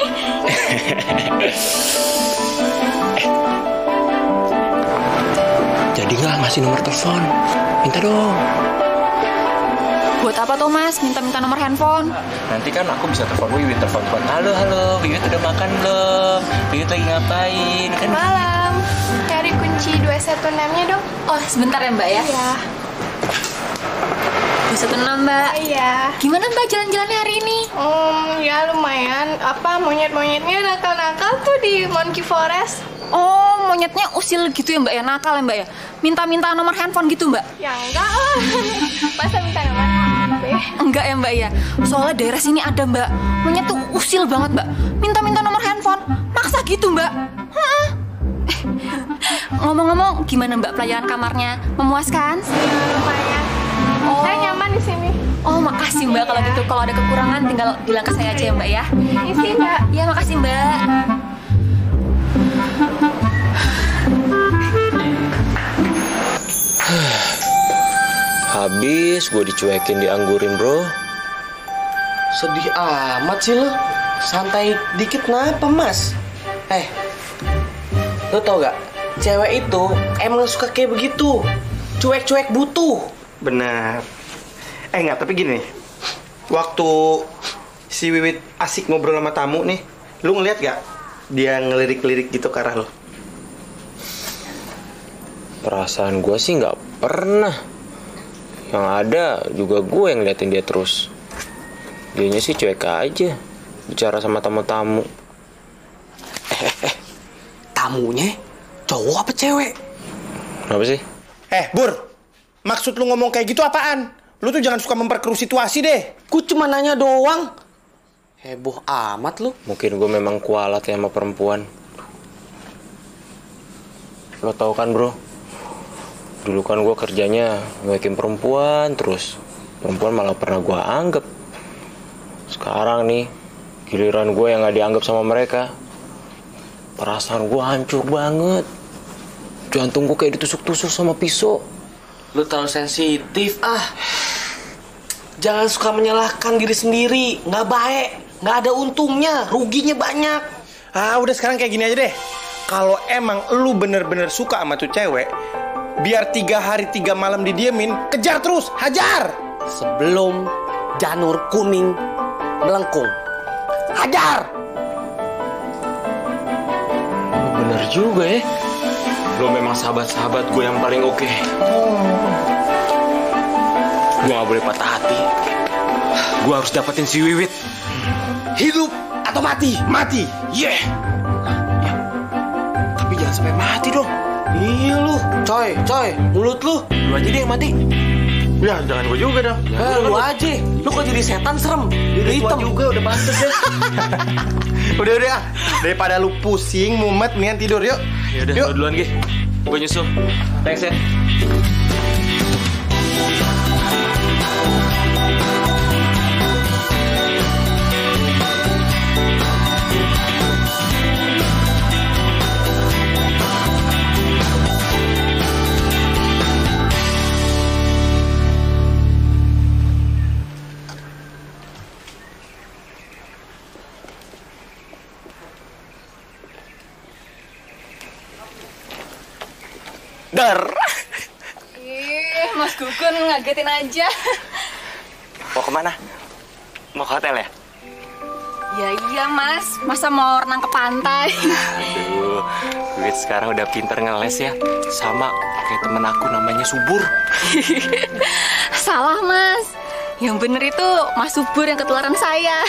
Jadi nggak ngasih nomor telepon? Minta dong. Buat apa tuh Mas? Minta-minta nomor handphone? Nanti kan aku bisa telepon Wiwit, telepon. Halo, Wiwit udah makan belum? Wiwit lagi ngapain? Kan Malam, cari kunci 216-nya dong. Oh, sebentar ya Mbak ya? Iya. 216 Mbak. Iya. Gimana Mbak jalan-jalannya hari ini? Ya lumayan. Apa monyet-monyetnya nakal-nakal tuh di Monkey Forest? Oh, monyetnya usil gitu ya Mbak ya? Nakal ya Mbak ya? Minta-minta nomor handphone gitu Mbak? Ya enggak lah. Masa minta nomor HP? Enggak ya Mbak ya? Soalnya daerah sini ada Mbak. Monyet tuh usil banget Mbak. Minta-minta nomor handphone. Maksa gitu Mbak. Ngomong-ngomong, gimana Mbak pelayanan kamarnya? Memuaskan? Ya lumayan. Oh. Saya nyaman di sini. Oh, makasih Mbak. Kalau gitu, kalau ada kekurangan tinggal bilang ke saya aja ya Mbak ya. Isi Mbak. Ya, makasih Mbak. habis gue dicuekin, dianggurin, bro. Sedih amat sih lo. Santai dikit kenapa, Mas? Lo tau gak? Cewek itu emang suka kayak begitu. Cuek-cuek butuh. Benar. Enggak, tapi gini nih. Waktu si Wiwit asik ngobrol sama tamu nih, lu ngeliat gak? Dia ngelirik-lirik gitu ke arah lo. Perasaan gue sih nggak pernah. Yang ada juga gue yang ngeliatin dia terus. Dianya sih cuek aja bicara sama tamu-tamu. Tamunya cowok apa cewek? Kenapa sih? Bur, maksud lu ngomong kayak gitu apaan? Lu tuh jangan suka memperkeruh situasi deh. Gue cuma nanya doang. Heboh amat lu. Mungkin gue memang kualat ya sama perempuan. Lo tau kan, bro? Dulu kan gue kerjanya ngewekin perempuan terus. Perempuan malah pernah gue anggap. Sekarang nih, giliran gue yang gak dianggap sama mereka. Perasaan gue hancur banget. Jantung gue kayak ditusuk-tusuk sama pisau. Lu terlalu sensitif, Jangan suka menyalahkan diri sendiri. Nggak baik, nggak ada untungnya, ruginya banyak. Udah sekarang kayak gini aja deh. Kalau emang lu bener-bener suka sama tuh cewek, biar 3 hari 3 malam didiemin, kejar terus, hajar. Sebelum janur kuning melengkung, hajar. Bener juga ya. Lo memang sahabat-sahabat gue yang paling oke. Gue gak boleh patah hati. Gue harus dapetin si Wiwit. Hidup atau mati? Mati. Yeah. Tapi jangan sampai mati dong. Iya lu, coy, mulut lu. Lu aja deh yang mati. Ya, jangan gue juga dong. Lu aja. Lu kok jadi setan serem. Udah hitam juga, udah pantes deh. Udah. Daripada lu pusing, mumet, mendingan tidur, yuk. Yaudah, yuk. lu duluan, Gi. Gue nyusul. Thanks ya. Mas Gugun ngagetin aja. Mau kemana? Mau ke hotel ya? Ya iya Mas, masa mau renang ke pantai? Aduh, Wiwit sekarang udah pinter ngeles ya. Sama kayak temen aku namanya Subur. Salah Mas, yang bener itu Mas Subur yang ketularan saya.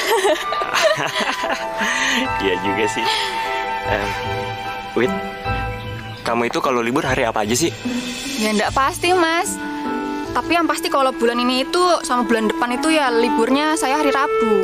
Iya juga sih. Wit, kamu itu kalau libur hari apa aja sih? Ya enggak pasti Mas. Tapi yang pasti kalau bulan ini itu sama bulan depan itu ya liburnya saya hari Rabu.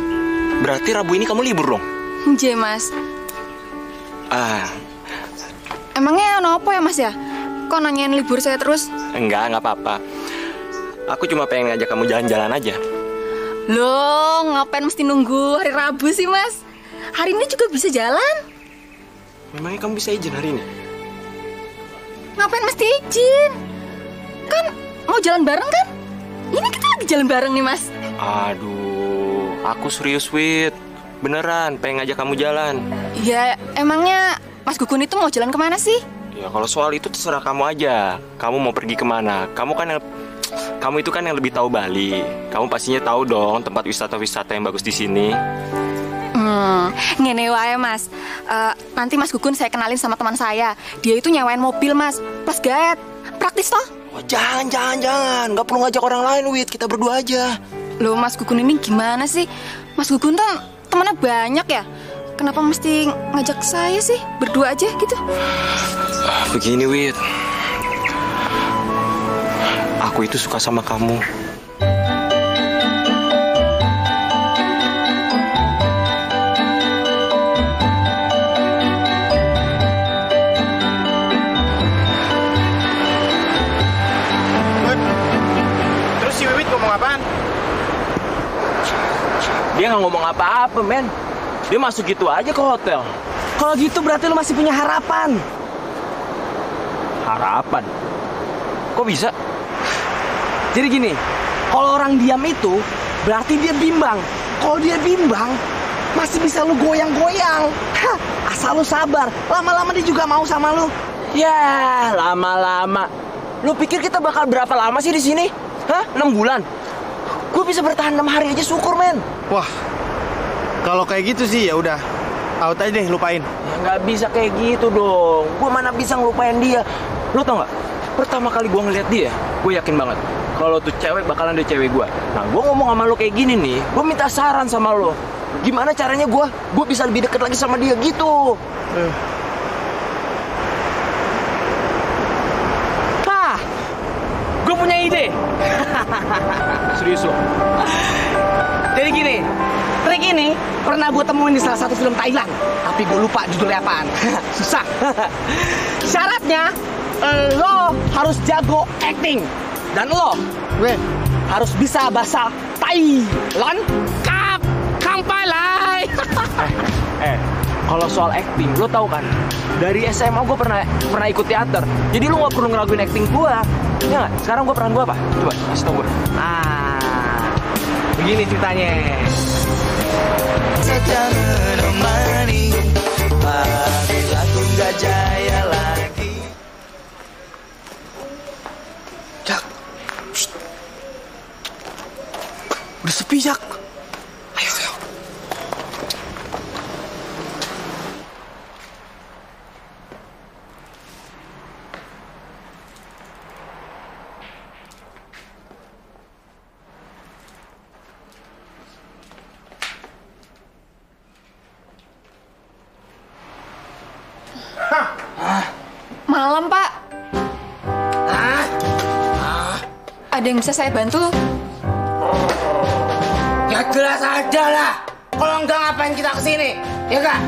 Berarti Rabu ini kamu libur dong? Iya Mas. Emangnya apa ya Mas ya? Kok nanyain libur saya terus? Enggak apa-apa. Aku cuma pengen ngajak kamu jalan-jalan aja. Loh, ngapain mesti nunggu hari Rabu sih Mas? Hari ini juga bisa jalan. Memangnya kamu bisa izin hari ini? Ngapain mesti izin? Kan mau jalan bareng kan? Ini kita lagi jalan bareng nih Mas. Aduh, aku serius Wit. Beneran, pengen ngajak kamu jalan. Ya, emangnya Mas Gugun itu mau jalan kemana sih? Ya kalau soal itu terserah kamu aja. Kamu mau pergi kemana? Kamu itu kan yang lebih tahu Bali. Kamu pastinya tahu dong tempat wisata-wisata yang bagus di sini. Ngene wae Mas. Nanti Mas Gugun saya kenalin sama teman saya. Dia itu nyewain mobil Mas, plus gaet. Praktis toh? Oh, jangan. Nggak perlu ngajak orang lain, Wit. Kita berdua aja. Loh, Mas Gugun ini gimana sih? Mas Gugun tuh temannya banyak ya? Kenapa mesti ngajak saya sih? Berdua aja gitu? Begini, Wit. Aku itu suka sama kamu. Terus si Wiwit ngomong apaan? Dia nggak ngomong apa-apa, men. Dia masuk gitu aja ke hotel. Kalau gitu berarti lu masih punya harapan. Harapan? Kok bisa? Jadi gini, kalau orang diam itu berarti dia bimbang. Kalau dia bimbang, masih bisa lu goyang-goyang. Hah, asal lu sabar. Lama-lama dia juga mau sama lu. Ya, lama-lama. Lu pikir kita bakal berapa lama sih di sini? Hah? 6 bulan? Gue bisa bertahan 6 hari aja syukur, men. Wah, kalau kayak gitu sih ya udah. Out aja deh, lupain. Ya nggak bisa kayak gitu dong. Gue mana bisa ngelupain dia. Lu tau nggak? Pertama kali gue ngeliat dia, gue yakin banget kalau tuh cewek bakalan ada cewek gue. Nah, gue ngomong sama lo kayak gini nih, gue minta saran sama lo. Gimana caranya gue bisa lebih deket lagi sama dia gitu. Hah, gue punya ide. Serius lo? Jadi gini, trik ini pernah gue temuin di salah satu film Thailand, tapi gue lupa judulnya apaan. Susah. Syaratnya lo harus jago acting dan lo harus bisa bahasa Thailand. Kampalai. Kalau soal acting, lo tau kan? Dari SMA gue pernah ikut teater. Jadi lo nggak perlu ngeraguin acting gue. Ya nggak? Sekarang gue peran gue apa? Coba kasih tau gue. Begini ceritanya. Saja menemani apabila ku gak jaya lagi. Jak, udah sepi Jak. Ayo. Malam, Pak. Ada yang bisa saya bantu? Ya jelas aja lah. Kalau enggak ngapain kita kesini? Ya enggak?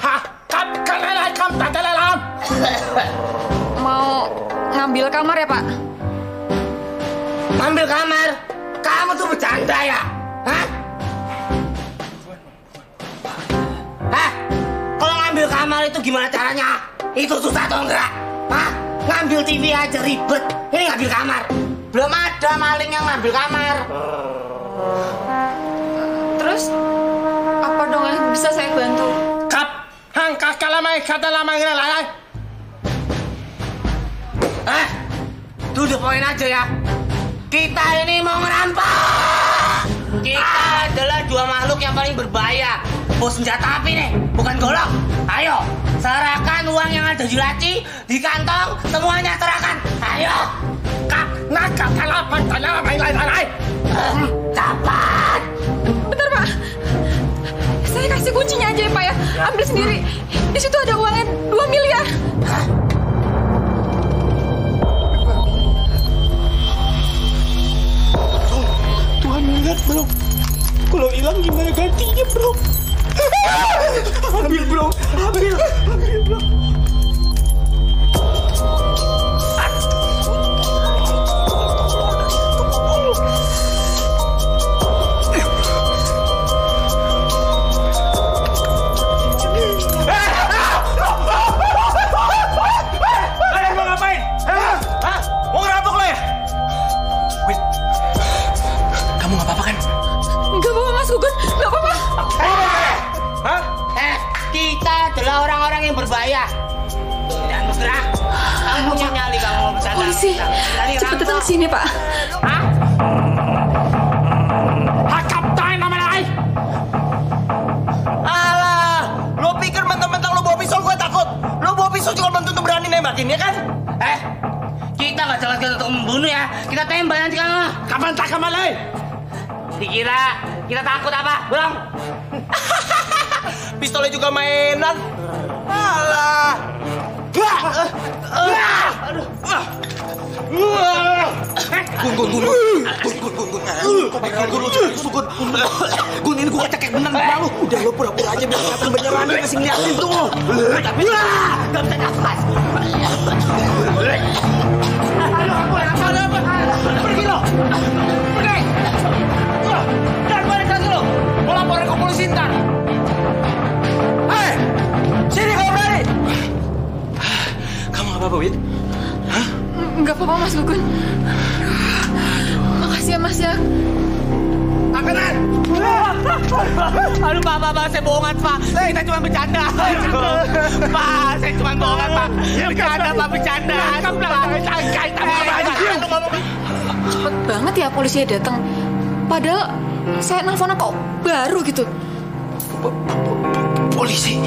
Mau ngambil kamar ya, Pak? Ngambil kamar? Kamu tuh bercanda ya? Hah? Kalau ngambil kamar itu gimana caranya? Itu susah atau enggak? Hah? Ngambil TV aja ribet. Ini ngambil kamar. Belum ada maling yang ngambil kamar. Terus apa dong yang bisa saya bantu? Duduk poin aja ya. Kita ini mau ngerampok. Kita adalah dua makhluk yang paling berbahaya. Bos senjata api nih, bukan golok. Ayo, serahkan uang yang ada di laci, di kantong, semuanya serahkan. Ayo. Cepat. Bentar, Pak. Saya kasih kuncinya aja ya, Pak ya. Ambil sendiri. Di situ ada uangnya 2 miliar. Tuhan miliar bro. Kalau hilang gimana gantinya bro? Ambil bro, ambil bro. Polisi, cepat datang ke sini, Pak. Kapten nama lain. Alah, lo pikir mentang-mentang lo bawa pisau gue takut? Lo bawa pisau juga belum tentu berani nembakin, ya kan? Kita nggak jelas-jelas untuk membunuh ya. Kita tembak nanti kan. Kapan tak kembali? Dikira kita takut apa? Bang? Pistolnya juga mainan. Alah. Gun, ini gua cekek bener nih lu. Udah lo pura-pura aja biar kelihatan beneran nih kasih ngeliatin tuh. Tapi gak bisa nafas. Pergi lo. Pergi. Dan balik lagi lo. Mau laporin ke polisi ntar. Hei, sini kalau berani. Kamu gak apa-apa, Wit? Hah? Nggak apa-apa, Mas Gugun. Makasih ya, Mas ya. Angkatan! Aduh, Pak, saya bohongan, Pak. Kita cuma bercanda. Pak, saya cuma bohongan, Pak. Bercanda, Pak, bercanda. Cepet banget ya polisinya datang. Padahal saya nelfon kok baru gitu. Polisi.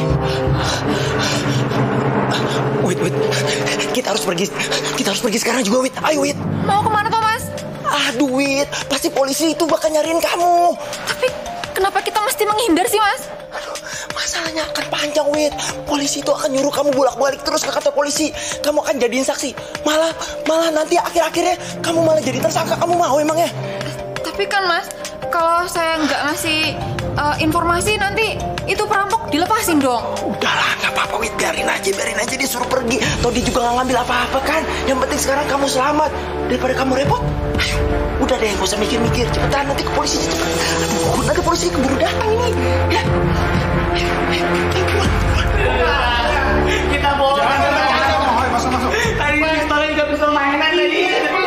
Wait. Kita harus pergi sekarang juga, Wit. Ayo, Wit. Mau kemana toh, Mas? Aduh, Wit. Pasti polisi itu bakal nyariin kamu. Tapi kenapa kita mesti menghindar sih, Mas? Aduh, masalahnya akan panjang, Wit. Polisi itu akan nyuruh kamu bolak-balik terus ke kantor polisi. Kamu akan jadiin saksi. Malah nanti akhir-akhirnya kamu malah jadi tersangka. Kamu mau emangnya? Tapi kan, Mas, kalau saya nggak ngasih informasi nanti itu perampok dilepasin dong. Udahlah, nggak apa-apa, Wit. Biarin aja dia suruh pergi. Atau dia juga nggak ngambil apa-apa kan. Yang penting sekarang kamu selamat daripada kamu repot. Ayo, udah deh, gak usah mikir-mikir. Cepetan, nanti ke polisi cepat. Aduh, nanti polisi keburu datang ini. Ya. Ayo, keluar. Kita bohong. Masuk. Tadi pistolnya juga pistol mainan tadi.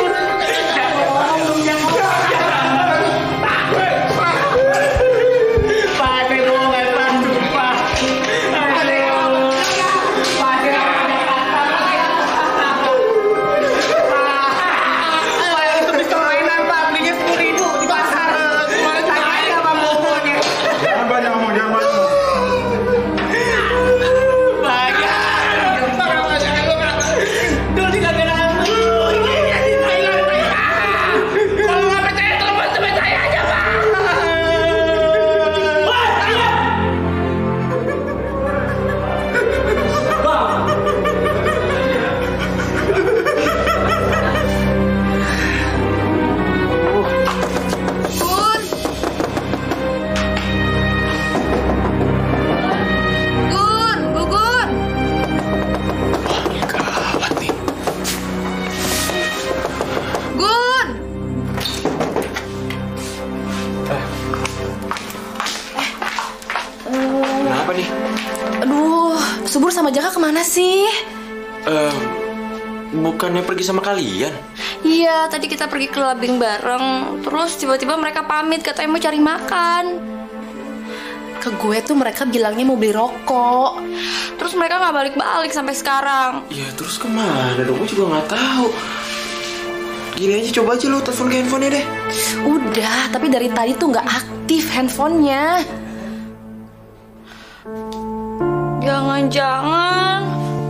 Subur sama Jaka kemana sih? Bukannya pergi sama kalian? Iya, tadi kita pergi ke clubbing bareng. Terus tiba-tiba mereka pamit, katanya mau cari makan. Ke gue tuh mereka bilangnya mau beli rokok. Terus mereka nggak balik-balik sampai sekarang. Ya terus kemana dong? Gue juga nggak tahu. Gini aja, coba aja lo telepon ke handphonenya deh. Udah, tapi dari tadi tuh nggak aktif handphonenya. Jangan-jangan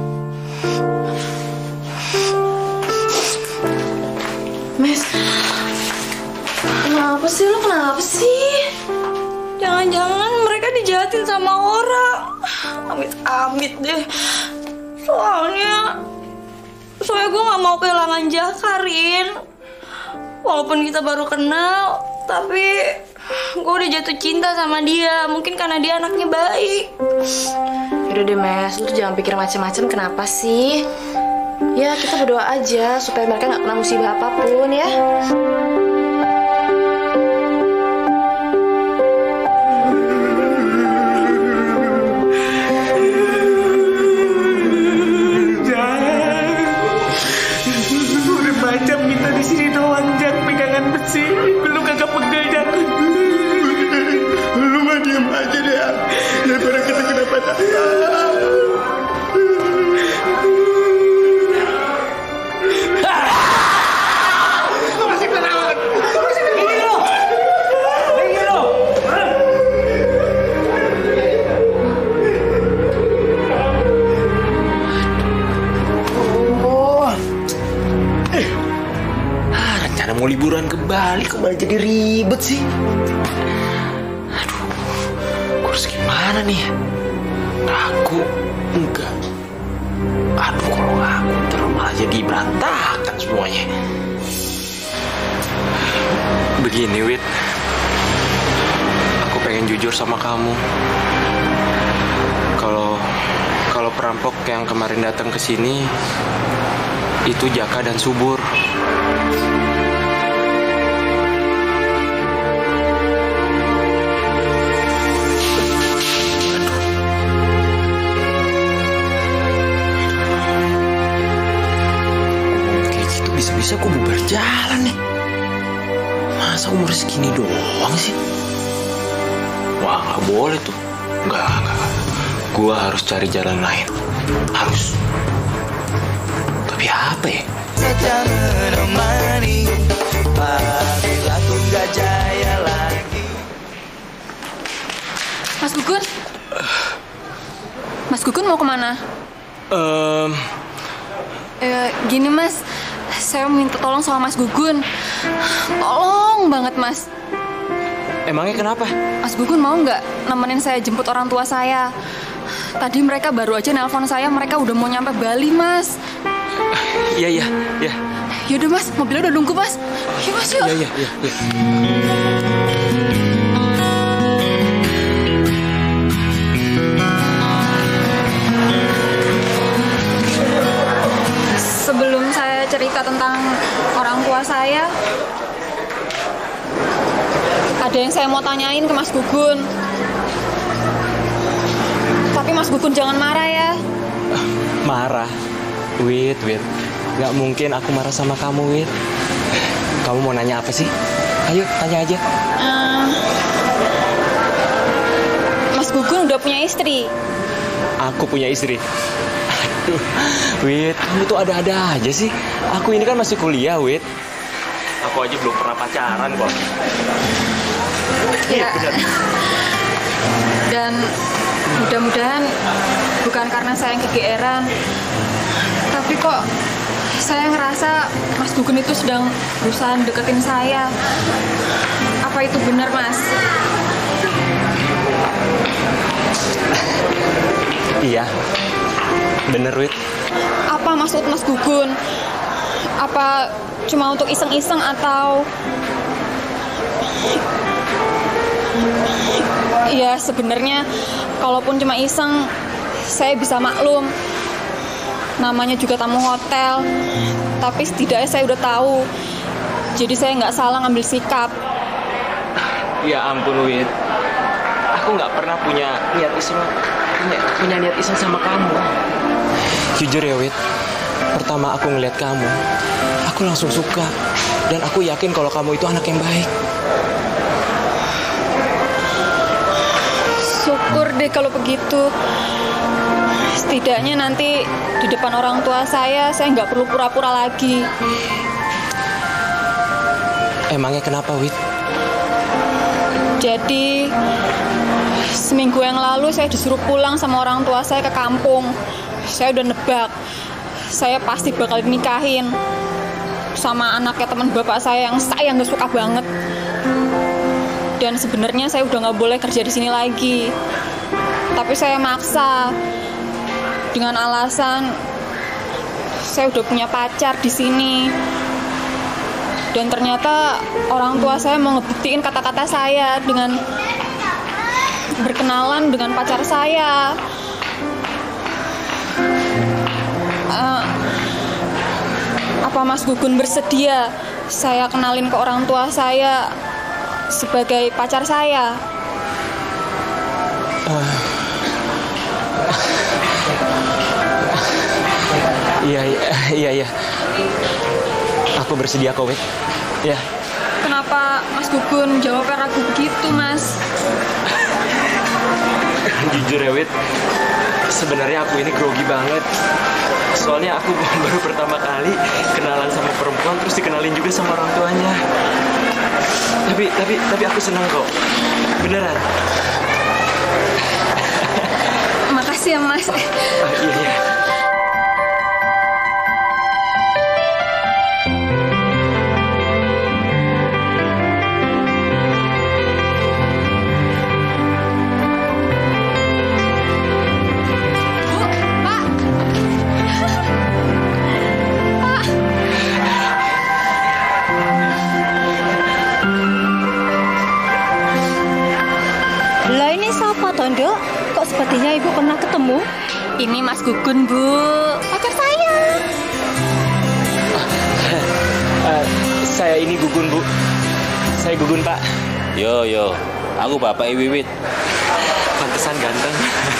Mes, kenapa sih lo? Kenapa sih? Jangan-jangan mereka dijahatin sama orang. Amit-amit deh. Soalnya gue gak mau kehilangan Jakarin. Walaupun kita baru kenal, tapi gue udah jatuh cinta sama dia. Mungkin karena dia anaknya baik. Yaudah deh Mes, lu jangan pikir macam-macam. Kenapa sih? Ya kita berdoa aja supaya mereka gak kena musibah apapun ya. Udah baca minta di sini doang, Jak, pegangan besi. Lu kagak pegel, Jak. Lu mah diem aja deh, daripada kita kenapa-napa. kembali kok malah jadi ribet sih. Aduh, gue harus gimana nih? Ngaku enggak. Aduh, kalau ngaku terus malah jadi berantakan semuanya. Begini, Wit, aku pengen jujur sama kamu. Kalau perampok yang kemarin datang ke sini itu Jaka dan Subur. Kayak gitu bisa-bisa aku bubar jalan nih. Masa umur segini doang sih? Wah, nggak boleh tuh. Nggak. Gua harus cari jalan lain. Harus. Tapi apa ya? Saja menemani apabila ku gak jaya lagi. Mas Gugun? Mas Gugun mau kemana? Gini Mas, saya minta tolong sama Mas Gugun. Tolong banget Mas. Emangnya kenapa? Mas Gugun mau nggak nemenin saya jemput orang tua saya? Tadi mereka baru aja nelpon saya, mereka udah mau nyampe Bali, Mas. Iya. Yaudah, Mas, mobilnya udah nunggu, Mas. Yuk, Mas, yuk. Iya. Sebelum saya cerita tentang orang tua saya, ada yang saya mau tanyain ke Mas Gugun. Tapi Mas Gugun jangan marah ya. Marah? Wit. Gak mungkin aku marah sama kamu, Wit. Kamu mau nanya apa sih? Ayo, tanya aja. Mas Gugun udah punya istri. Aku punya istri. Aduh, Wit, kamu tuh ada-ada aja sih. Aku ini kan masih kuliah, Wit. Aku aja belum pernah pacaran kok. Iya, benar. Dan mudah-mudahan bukan karena saya yang kegeeran, tapi kok saya ngerasa Mas Gugun itu sedang berusaha deketin saya. Apa itu benar, Mas? Iya, bener, Wit. Apa maksud Mas Gugun? Apa cuma untuk iseng-iseng atau... Ya sebenarnya kalaupun cuma iseng, saya bisa maklum. Namanya juga tamu hotel. Tapi setidaknya saya udah tahu. Jadi saya nggak salah ngambil sikap. Ya ampun, Wit. Aku nggak pernah punya niat iseng sama kamu. Jujur ya, Wit. Pertama aku ngeliat kamu, aku langsung suka. Dan aku yakin kalau kamu itu anak yang baik. Syukur deh kalau begitu. Setidaknya nanti di depan orang tua saya nggak perlu pura-pura lagi. Emangnya kenapa, Wit? Jadi seminggu yang lalu saya disuruh pulang sama orang tua saya ke kampung. Saya udah nebak, saya pasti bakal dinikahin sama anaknya teman bapak saya yang saya nggak suka banget. Dan sebenarnya saya udah nggak boleh kerja di sini lagi. Tapi saya maksa dengan alasan saya udah punya pacar di sini. Dan ternyata orang tua saya mau ngebuktiin kata-kata saya dengan berkenalan dengan pacar saya. Apa Mas Gugun bersedia saya kenalin ke orang tua saya sebagai pacar saya? Iya. Aku bersedia kok, Wit. Ya. Kenapa Mas Gugun jawabnya ragu begitu, Mas? Jujur ya, Wit. Sebenarnya aku ini grogi banget. Soalnya aku baru pertama kali kenalan sama perempuan, terus dikenalin juga sama orang tuanya. Tapi aku senang kok. Beneran. Makasih ya, Mas. Iya. Lah ini siapa Tondo? Kok sepertinya ibu pernah ketemu? Ini Mas Gugun, Bu. Pacar saya. Saya ini Gugun, Bu. Saya Gugun, Pak. Yo, aku Bapak Wiwit. Pantesan ganteng.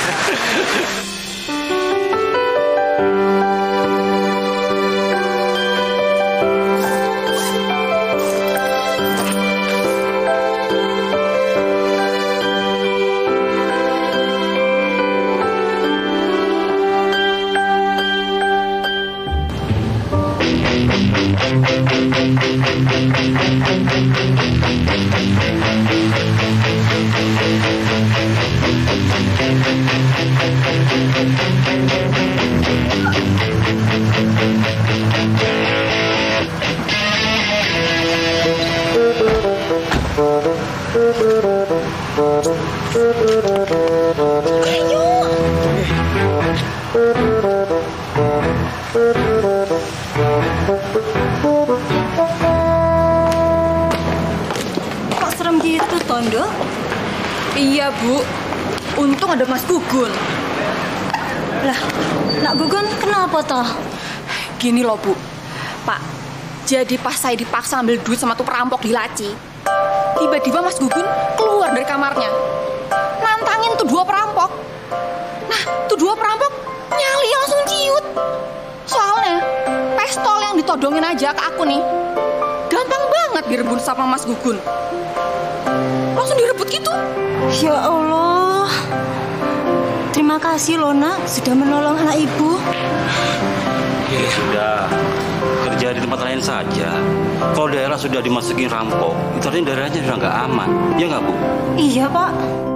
Kok serem gitu Tondo? Iya, Bu. Untung ada Mas Gugun. Lah, Nak Gugun kenapa toh? Gini loh, Bu. Pak, jadi pas saya dipaksa ambil duit sama tuh perampok di laci, tiba-tiba Mas Gugun keluar dari kamarnya, nantangin tuh dua perampok. Nah, tuh dua perampok nyali langsung ciut. Soalnya pistol yang ditodongin aja ke aku nih, gampang banget direbut sama Mas Gugun. Langsung direbut gitu. Ya Allah. Terima kasih loh Nak, sudah menolong anak ibu. Ya sudah, kerja di tempat lain saja. Kalau daerah sudah dimasukin rampok, itu artinya daerahnya sudah nggak aman. Ya nggak, Bu? Iya Pak.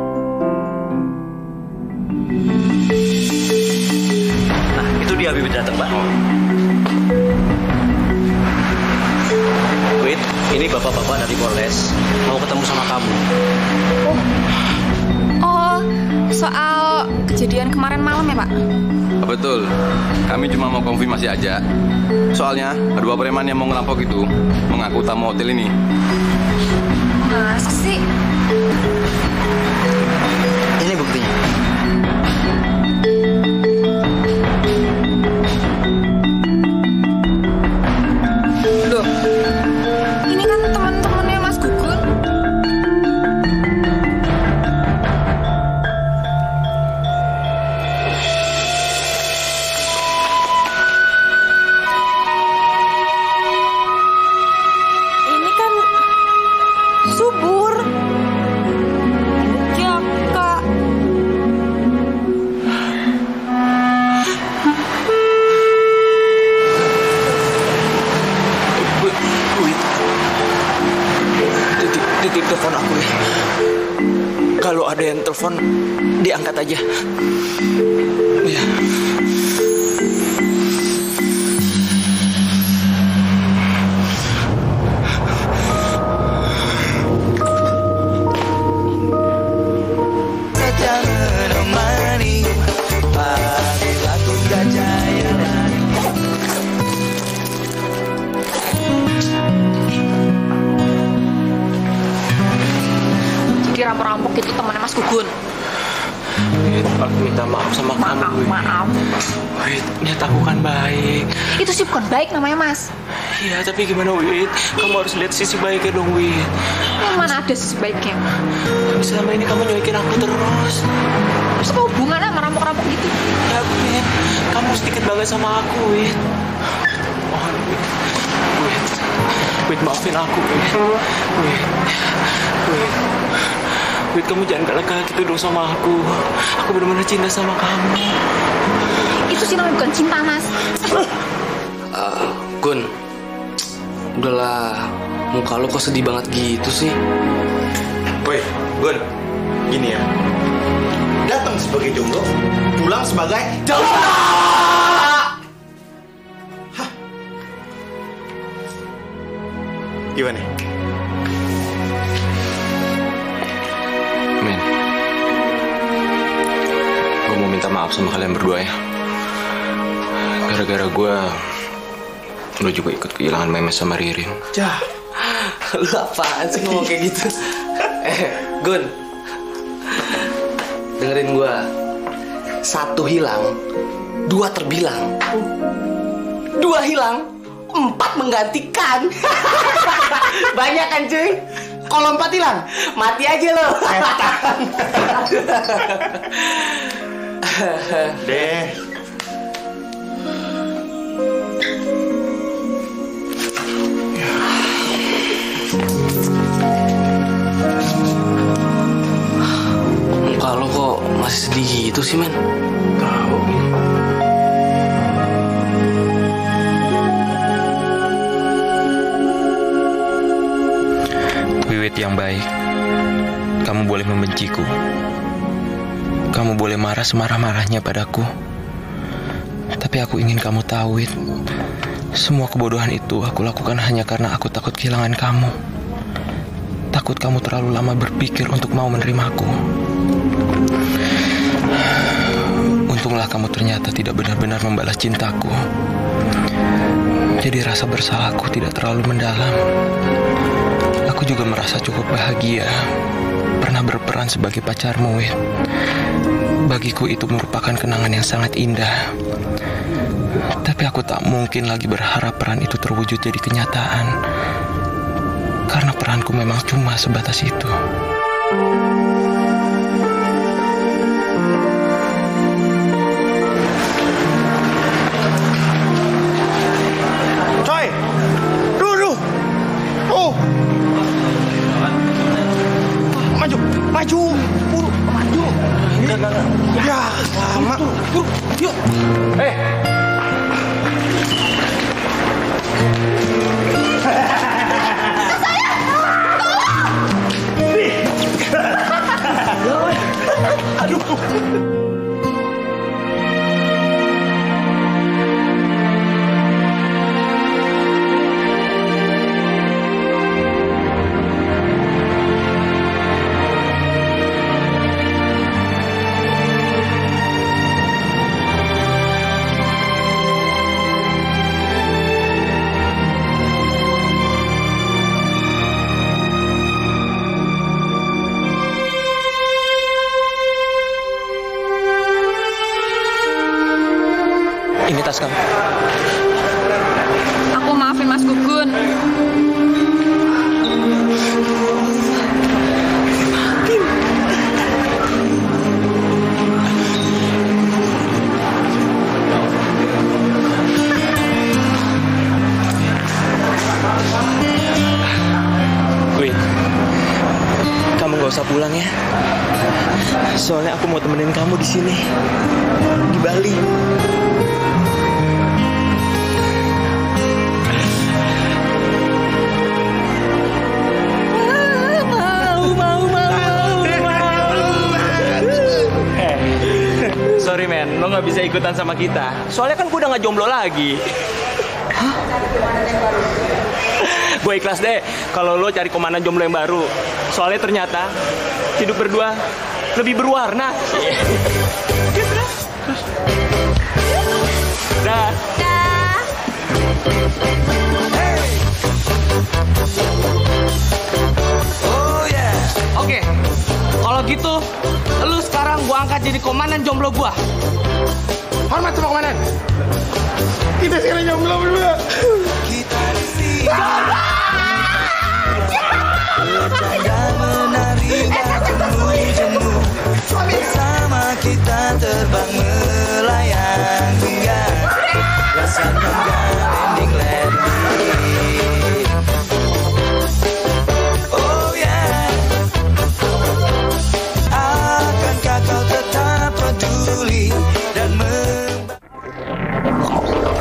Nah, itu dia Bibit datang, Pak. Wait, ini bapak-bapak dari Polres mau ketemu sama kamu. Oh, soal kejadian kemarin malam ya, Pak? Betul, kami cuma mau konfirmasi aja. Soalnya, dua preman yang mau ngerampok itu mengaku tamu hotel ini. Masa sih? Ini buktinya. Loh, ini kan teman-temannya Mas Gugun. Ini kan subur. Ya Kak. Titip telepon aku ya. Kalau ada yang telepon, diangkat aja. Ya. Saja menemani apabila ku gak jaya lagi. Jadi rampok-rampok itu temannya Mas Gugun. Wait, aku minta maaf sama kamu. Maaf. Wait, niat aku kan baik. Itu sih bukan baik namanya, Mas. Iya, tapi gimana, Wit? Kamu harus lihat sisi baiknya dong, Wit. Yang mana ada sisi baiknya? Tapi selama ini kamu nyuekin aku terus. Terus apa hubungannya sama rampok-rampok gitu? Ya, Wit. Kamu sedikit banget sama aku, Wit. Mohon, Wit. Wit, maafin aku, Wit. Wit, kamu jangan galak-galak gitu dong sama aku. Aku benar-benar cinta sama kamu. Itu sih namanya bukan cinta, Mas. Gun, udahlah, muka lo kok sedih banget gitu sih? Woi, Gun, gini ya. Datang sebagai jomblo, pulang sebagai jomblo. Hah? Gimana? Men, gue mau minta maaf sama kalian berdua ya. Gara-gara gue, lo juga ikut kehilangan Memes sama Ririn. Jah, lu apaan sih ngomong kayak gitu? Gun, dengerin gua. 1 hilang, 2 terbilang. 2 hilang, 4 menggantikan. Banyak kan cuy? Kalau 4 hilang, mati aja lo. Deh. Muka lo kok masih sedih gitu sih, men? Tahu. Wiwit yang baik, kamu boleh membenciku. Kamu boleh marah semarah-marahnya padaku. Tapi aku ingin kamu tahu, Wit. Semua kebodohan itu aku lakukan hanya karena aku takut kehilangan kamu. Takut kamu terlalu lama berpikir untuk mau menerimaku. Untunglah kamu ternyata tidak benar-benar membalas cintaku. Jadi rasa bersalahku tidak terlalu mendalam. Aku juga merasa cukup bahagia pernah berperan sebagai pacarmu, Wit. Bagiku itu merupakan kenangan yang sangat indah. Tapi aku tak mungkin lagi berharap peran itu terwujud jadi kenyataan. Karena peranku memang cuma sebatas itu. Coy! Dulu! Oh! Maju! Maju! Buru! Maju! Enggak. Ya, lama. Buru! Yuk! Aduh. Ini tas kamu. Aku maafin Mas Gugun. Wait, kamu gak usah pulang ya. Soalnya aku mau temenin kamu di sini, di Bali. Sorry men, lo gak bisa ikutan sama kita. Soalnya kan gue udah gak jomblo lagi. Gue ikhlas deh kalau lo cari komandan jomblo yang baru. Soalnya ternyata hidup berdua lebih berwarna. Dah. Oke, kalau gitu, lu sekarang gua angkat jadi komandan jomblo gua. Hormat sama komandan. Kita sekarang jomblo berdua. Kita menari waktu jemu bersama kita terbang.